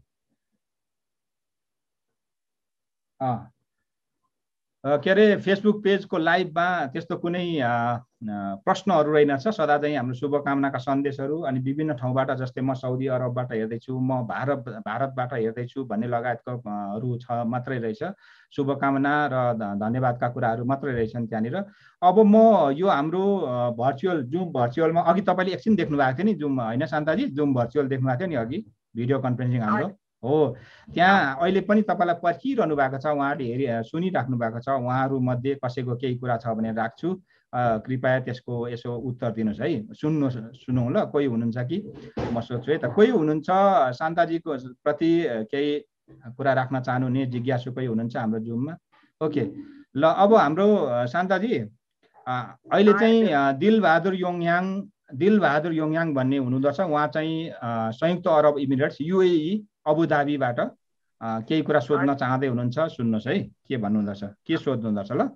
के अरे फेसबुक पेजको लाइभमा त्यस्तो कुनै प्रश्नहरू रहेनछ। सदा चाहिँ हाम्रो शुभकामनाका सन्देशहरू अनि विभिन्न ठाउँबाट, जस्तै म साउदी अरबबाट हेर्दैछु, म भारत भारतबाट हेर्दैछु भन्ने लगायतकोहरू छ मात्रै रहेछ। शुभकामना र धन्यवादका कुराहरू मात्रै रहेछन् त्यहाँनिर। अब म यो हाम्रो भर्चुअल जुम भर्चुअलमा अघि तपाईँले एकछिन देख्नु भएको थियो नि, जुम होइन शान्ताजी, जुम भर्चुअल देख्नु भएको थियो नि अघि, भिडियो कन्फरेन्सिङ हाम्रो हो। त्यहाँ अहिले पनि तपाईँलाई पर्खिरहनु भएको छ, उहाँहरूले हेरि सुनिराख्नु भएको छ। उहाँहरूमध्ये कसैको केही कुरा छ भने राख्छु, कृपया त्यसको यसो उत्तर दिनुहोस् है। सुन्नु सुनौँ ल, कोही हुनुहुन्छ कि म सोध्छु है त, कोही हुनुहुन्छ शान्ताजीको प्रति केही कुरा राख्न चाहनुहुने जिज्ञासु कोही हुनुहुन्छ हाम्रो जुममा? ओके ल, अब हाम्रो शान्ताजी अहिले चाहिँ दिलबहादुर योङयाङ दिलबहादुर योङयाङ भन्ने हुनुहुँदछ। उहाँ चाहिँ संयुक्त अरब इमिरेट्स युएई अबुधाबीबाट केही कुरा सोध्न चाहँदै हुनुहुन्छ। सुन्नुहोस् है के भन्नुहुँदछ, के सोध्नुहुँदछ। ल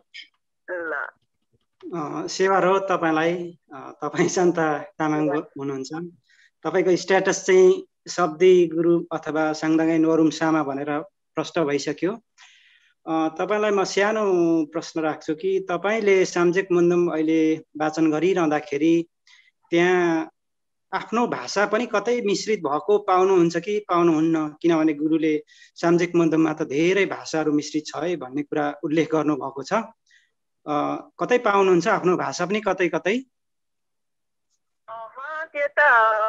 सेवा हो तपाईँलाई। तपाईँ शान्ता तामाङ हुनुहुन्छ। तपाईँको स्ट्याटस चाहिँ शब्दी गुरु अथवा साङदाङे नोरुम सामा भनेर प्रष्ट भइसक्यो। तपाईँलाई म सानो प्रश्न राख्छु कि तपाईँले सामजेक मुन्दुम अहिले वाचन गरिरहँदाखेरि त्यहाँ आफ्नो भाषा पनि कतै मिश्रित भएको पाउनुहुन्छ कि पाउनुहुन्न? किनभने गुरुले सामजेक मुन्दुममा त धेरै भाषाहरू मिश्रित छ है भन्ने कुरा उल्लेख गर्नुभएको छ। कतै पाउनुहुन्छ आफ्नो भाषा पनि कतै कतै? त्यो त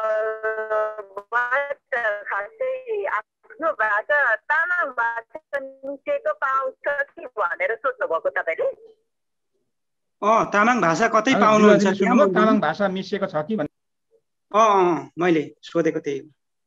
खासै आफ्नो भाषा तामाङ भाषा मिसिएको पाउँछ कि भनेर सोध्नु भएको तपाईँले? अँ तामाङ भाषा कतै पाउनुहुन्छ? तामाङ भाषा मिसिएको छ कि? अँ अँ मैले सोधेको थिएँ।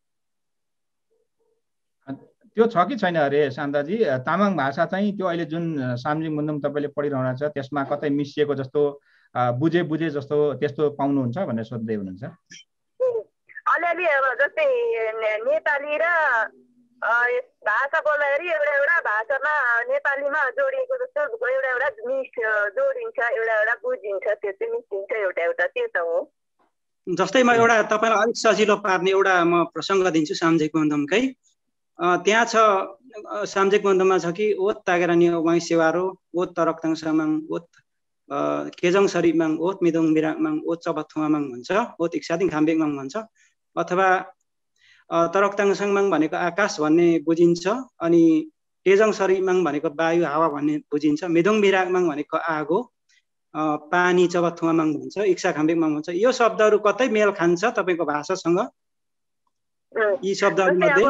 त्यो छ कि छैन अरे शान्ताजी? तामाङ भाषा चाहिँ त्यो अहिले जुन सामजिङ मुन्दुम तपाईँले पढिरहनु छ त्यसमा कतै मिसिएको जस्तो, बुझे बुझे जस्तो त्यस्तो पाउनुहुन्छ भनेर सोध्दै हुनुहुन्छ? अलिअलि अब जस्तै नेपाली र भाषा बोल्दाखेरि एउटा एउटा भाषामा नेपालीमा जोडिएको जस्तो एउटा एउटा मिस जोडिन्छ, एउटा एउटा बुझिन्छ, त्यो चाहिँ मिसिन्छ एउटा एउटा, त्यो त हो। जस्तै म एउटा तपाईँलाई अलिक सजिलो पार्ने एउटा म प्रसङ्ग दिन्छु सामजेक मुन्दुमकै। त्यहाँ छ सामजेक मुन्दुममा छ कि ओत तागेरानी वाइ सेवारो, ओत तरक्ताङ सामाङ, ओत केजङ सरिमाङ, ओत मिदोङ बिरामाङ, ओत चबथुमाङ भन्छ, ओत इक्सादिङ खाम्बेङमाङ भन्छ। अथवा तरक्ताङ साङमाङ भनेको आकाश भन्ने बुझिन्छ, अनि केजङ सरिमाङ भनेको वायु हावा भन्ने बुझिन्छ, मिदोङ बिरामाङ भनेको आगो, पानी चबथुमाङ भन्छ, इक्सा खाम्बेङमाङ भन्छ। यो शब्दहरू कतै मेल खान्छ तपाईँको भाषासँग? यी शब्दहरू मध्ये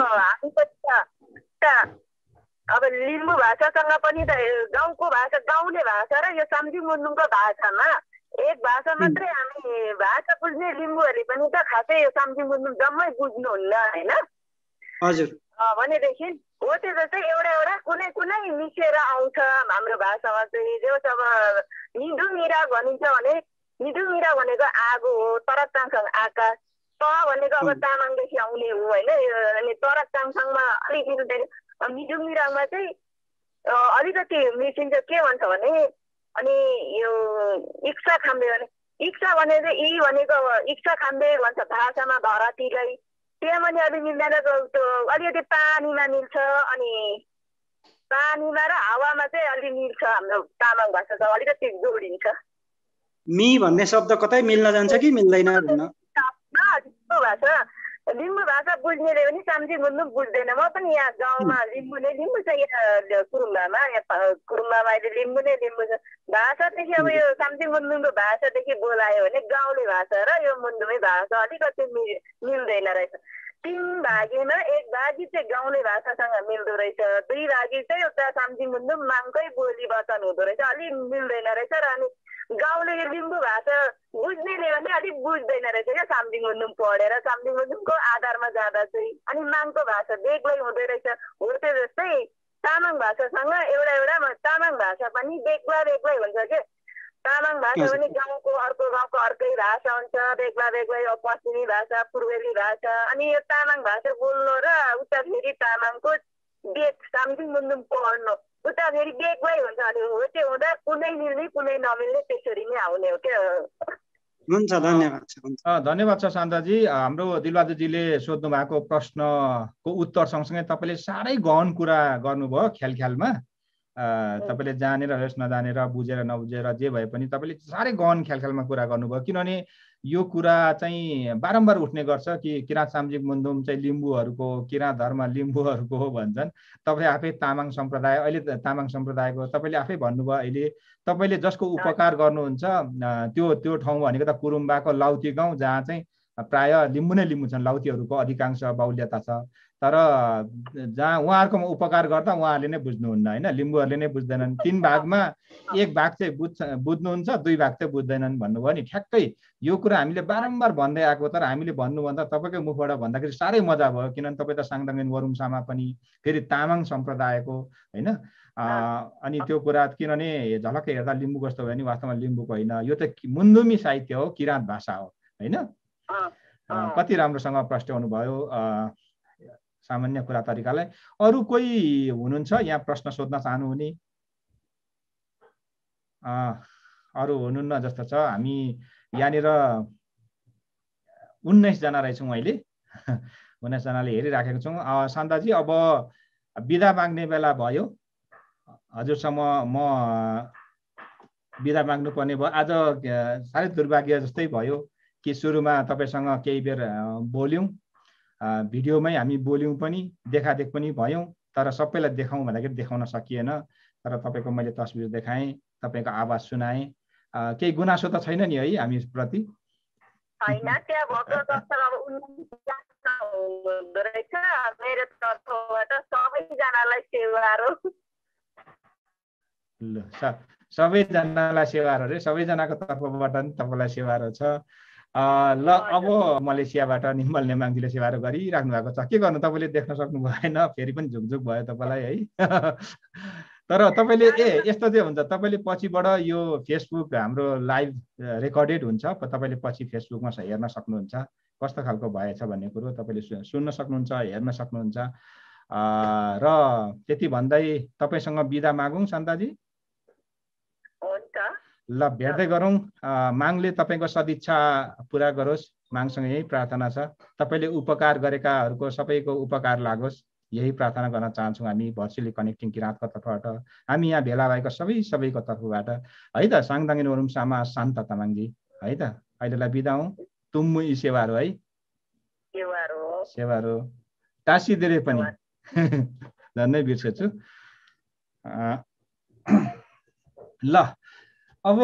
अब लिम्बू भाषासँग पनि त गाउँको भाषा, गाउँले भाषा र यो सामजिङ मुन्दुमको भाषामा एक भाषा मात्रै हामी भाषा बुझ्ने लिम्बूहरूले पनि त खासै यो सामजिङ मुन्दुम जम्मै बुझ्नुहुन्न होइन? हजुर। भनेदेखि हो त्यो जस्तै एउटा एउटा कुनै कुनै मिसिएर आउँछ हाम्रो भाषामा चाहिँ। जो अब निधु मिरा भनिन्छ भने निधु मिरा भनेको आगो हो, तरक्ताङसँग आकाश, त भनेको अब तामाङदेखि आउने हो होइन? अनि तरक्ताङसँगमा अलिक मिल्दैन, मिधु मिरामा चाहिँ अलिकति मिसिन्छ। के भन्छ भने अनि यो इक्सा खाम्बे भने इक्सा भने चाहिँ इ भनेको इक्सा खाम्बे भन्छ भाषामा धरातीलाई, त्यहाँ पनि अलिक मिल्दैन। अलिकति पानीमा मिल्छ, अनि पानीमा र हावामा चाहिँ अलिक मिल्छ। हाम्रो तामाङ भाषासँग अलिकति जोडिन्छ। मी भन्ने शब्द कतै मिल्न जान्छ कि मिल्दैन भन्न? भाषा लिम्बू भाषा बुझ्नेले पनि सामजिङ मुन्दुम बुझ्दैन। म पनि यहाँ गाउँमा लिम्बू नै लिम्बू छ, यहाँ कुरुम्बामा यहाँ कुरुम्बामा अहिले लिम्बू नै लिम्बू छ। भाषादेखि अब यो सामजिङ मुन्दुमको भाषादेखि बोलायो भने गाउँले भाषा र यो मुन्दुमै भाषा अलिकति मिल्दैन रहेछ। तिन भागीमा एक भागी चाहिँ गाउँले भाषासँग मिल्दो रहेछ, दुई भागी चाहिँ एउटा सामजिङ मुन्दुम माङकै बोली वचन हुँदो रहेछ, अलिक मिल्दैन रहेछ। र अनि गाउँले लिम्बू भाषा बुझ्नेले भने अलिक बुझ्दैन रहेछ क्या सामजिङ मुन्दुम पढेर। सामजिङ मुन्दुमको आधारमा जाँदा चाहिँ अनि माङको भाषा बेग्लै हुँदो रहेछ। हो त्यो जस्तै तामाङ भाषासँग एउटा एउटा तामाङ भाषा पनि बेग्ला बेग्लै हुन्छ के। तामाङ भाषा पनि गाउँको अर्को गाउँको अर्कै भाषा हुन्छ, बेग्ला बेग्लै पश्चिमी भाषा, पूर्वेली भाषा। अनि यो तामाङ भाषा बोल्नु र उता फेरि तामाङको बेग सामसिङ मुन्दुम पढ्नु उता फेरि बेग्लै हुन्छ। अनि हो त्यो हुँदा कुनै मिल्ने कुनै नमिल्ने त्यसरी नै आउने हो क्या। हुन्छ, धन्यवाद छ। धन्यवाद छ शान्ताजी। हाम्रो दिलबहादुरजीले सोध्नु भएको प्रश्नको उत्तर सँगसँगै तपाईँले साह्रै गहन कुरा गर्नुभयो ख्याल ख्यालमा। तपाईँले जानेर होस् नजानेर बुझेर नबुझेर जे भए पनि तपाईँले साह्रै गहन ख्याल ख्यालमा कुरा गर्नुभयो। किनभने यो कुरा चाहिँ बारम्बार उठ्ने गर्छ कि किराँत सामाजिक मुन्दुम चाहिँ लिम्बूहरूको, किराँत धर्म लिम्बूहरूको हो भन्छन्। तपाईँ आफै तामाङ सम्प्रदाय, अहिले तामाङ सम्प्रदायको तपाईँले आफै भन्नुभयो। अहिले तपाईँले जसको उपकार गर्नुहुन्छ त्यो त्यो ठाउँ भनेको त कुरुम्बाको लाउती गाउँ, जहाँ चाहिँ प्राय लिम्बू नै लिम्बू छन्, लाउतीहरूको अधिकांश बाहुल्यता छ। तर जहाँ उहाँहरूकोमा उपकार गर्दा उहाँहरूले नै बुझ्नुहुन्न होइन, लिम्बूहरूले नै बुझ्दैनन्। तिन भागमा एक भाग चाहिँ बुझ्छ बुझ्नुहुन्छ, दुई भाग चाहिँ बुझ्दैनन् भन्नुभयो नि। ठ्याक्कै यो कुरा हामीले बारम्बार भन्दै आएको, तर हामीले भन्नुभन्दा तपाईँकै मुखबाट भन्दाखेरि साह्रै मजा भयो। किनभने तपाईँ त साङदाङेन वरुम्सामा पनि फेरि तामाङ सम्प्रदायको होइन। अनि त्यो कुरा किनभने झलक्कै हेर्दा लिम्बू कस्तो भयो भने वास्तवमा लिम्बूको होइन, यो त मुन्दुमी साहित्य हो, किराँत भाषा हो होइन। कति राम्रोसँग प्रश्नाउनु भयो सामान्य कुरा तरिकालाई। अरू कोही हुनुहुन्छ यहाँ प्रश्न सोध्न चाहनुहुने? अरू हुनुहुन्न जस्तो छ। हामी यहाँनिर उन्नाइसजना रहेछौँ अहिले, उन्नाइसजनाले हेरिराखेको छौँ। शान्ताजी, अब बिदा माग्ने बेला भयो, हजुरसँग म बिदा माग्नुपर्ने भयो। आज साह्रै दुर्भाग्य जस्तै भयो कि सुरुमा तपाईँसँग केही बेर बोल्यौँ, भिडियोमै हामी बोल्यौँ पनि, देखादेख पनि भयौँ, तर सबैलाई देखाउँ भन्दाखेरि देखाउन सकिएन। तर तपाईँको मैले तस्बिर देखाएँ, तपाईँको आवाज सुनाएँ। केही गुनासो त छैन नि है हामी प्रति? छैन, त्यहाँ भएको रहेछ। मेरो तर्फबाट सबैजनालाई सेवारो। ल सबैजनालाई सेवारो रे, सबैजनाको तर्फबाट नि तपाईँलाई सेवारो छ। ल अब मलेसियाबाट निम्बल नेमाङजीले सेवारो गरिराख्नु भएको छ। के गर्नु, तपाईँले देख्न सक्नु भएन, फेरि पनि झुकझुक भयो तपाईँलाई है। तर तपाईँले ए यस्तो चाहिँ हुन्छ, तपाईँले पछिबाट यो फेसबुक हाम्रो लाइभ रेकर्डेड हुन्छ, तपाईँले पछि फेसबुकमा हेर्न सक्नुहुन्छ कस्तो खालको भएछ भन्ने कुरो तपाईँले सुन्न सक्नुहुन्छ, हेर्न सक्नुहुन्छ। र त्यति भन्दै तपाईँसँग बिदा मागौँ शान्ताजी। ल भेट्दै गरौँ। माङले तपाईँको सदिच्छा पुरा गरोस्, माङसँग यही प्रार्थना छ। तपाईँले उपकार गरेकाहरूको सबैको उपकार लागोस्, यही प्रार्थना गर्न चाहन्छौँ हामी भर्चुअली कनेक्टिङ किराँतको तर्फबाट, हामी यहाँ भेला भएका सबै सबैको तर्फबाट है त। साङदाङेन वरुम्सामा शान्त तामाङजी है त। अहिलेलाई बिदा हौँ। तुम्मु इ सेवारो है, सेवारो टासी धेरै पनि झन्नै बिर्सेछु। ल अब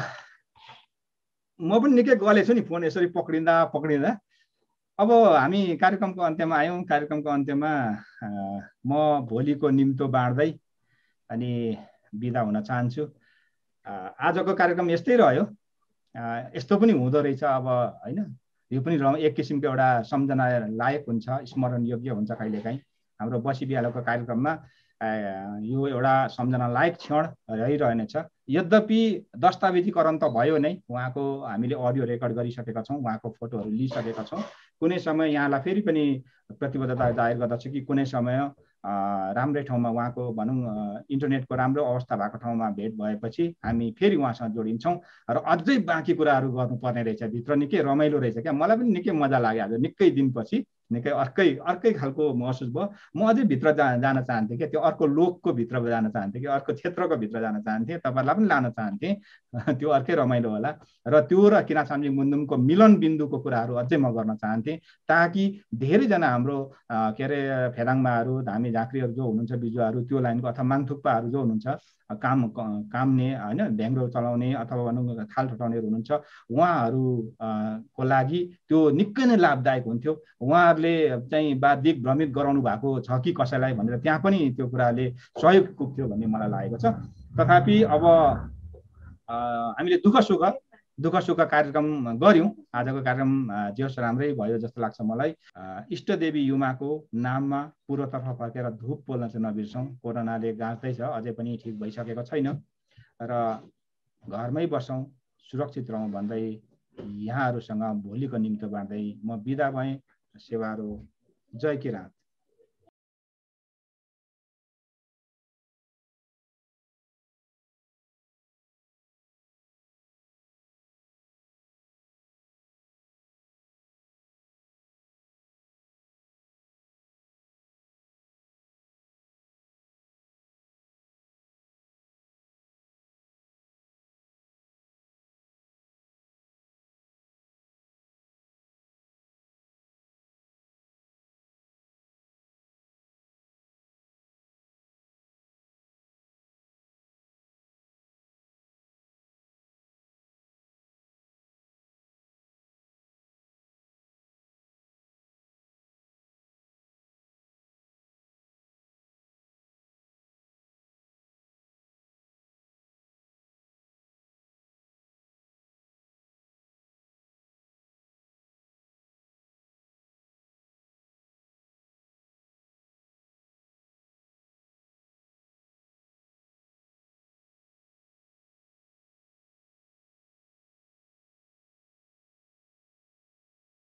म पनि निकै गलेछु नि फोन यसरी पक्रिँदा पक्रिँदा। अब हामी कार्यक्रमको अन्त्यमा आयौँ। कार्यक्रमको अन्त्यमा म भोलिको निम्तो बाँड्दै अनि बिदा हुन चाहन्छु। आजको कार्यक्रम यस्तै रह्यो, यस्तो पनि हुँदो रहेछ अब होइन। यो पनि एक किसिमको एउटा सम्झना लायक हुन्छ, स्मरण योग्य हुन्छ कहिलेकाहीँ। हाम्रो बसी बिहालोको कार्यक्रममा यो एउटा सम्झना लायक क्षण रहिरहनेछ। यद्यपि दस्तावेजीकरण त भयो नै, उहाँको हामीले अडियो रेकर्ड गरिसकेका छौँ, उहाँको फोटोहरू लिइसकेका छौँ। कुनै समय यहाँलाई फेरि पनि प्रतिबद्धता जाहेर गर्दछु कि कुनै समय राम्रै ठाउँमा उहाँको भनौँ इन्टरनेटको राम्रो अवस्था भएको ठाउँमा भेट भएपछि हामी फेरि उहाँसँग जोडिन्छौँ र अझै बाँकी कुराहरू गर्नुपर्ने रहेछ। भित्र निकै रमाइलो रहेछ क्या, मलाई पनि निकै मजा लाग्यो। आज निकै दिनपछि निकै अर्कै अर्कै खालको महसुस भयो। म अझै भित्र जा जान चाहन्थेँ क्या, त्यो अर्को लोकको भित्र जान चाहन्थेँ कि अर्को क्षेत्रको भित्र जान चाहन्थेँ, तपाईँहरूलाई पनि लान चाहन्थेँ। त्यो अर्कै रमाइलो होला। र त्यो र किराँत सामाजिक मुन्दुमको मिलन बिन्दुको कुराहरू अझै म गर्न चाहन्थेँ, ताकि धेरैजना हाम्रो के अरे फेदाङमाहरू, धामी झाँक्रीहरू जो हुनुहुन्छ, बिजुवाहरू त्यो लाइनको अथवा माङथुक्पाहरू जो हुनुहुन्छ, काम काम्ने होइन, भ्याङ्ग्रो चलाउने अथवा भनौँ थाल ठटाउनेहरू हुनुहुन्छ, उहाँहरूको लागि त्यो निकै नै लाभदायक हुन्थ्यो। उहाँहरूले चाहिँ बा दिग भ्रमित गराउनु भएको छ कि कसैलाई भनेर त्यहाँ पनि त्यो कुराले सहयोग पुग्थ्यो भन्ने मलाई लागेको छ। तथापि अब हामीले दुःख सुख दुःख सुख कार्यक्रम गऱ्यौँ। आजको कार्यक्रम जे होस् राम्रै भयो जस्तो लाग्छ मलाई। इष्टदेवी युमाको नाममा पूर्वतर्फ फर्केर धुप पोल्न चाहिँ नबिर्सौँ। कोरोनाले गाँच्दैछ, अझै पनि ठिक भइसकेको छैन र घरमै बसौँ, सुरक्षित रहौँ भन्दै यहाँहरूसँग भोलिको निम्ति बाँड्दै म बिदा भएँ। सेवारो जय किराँत।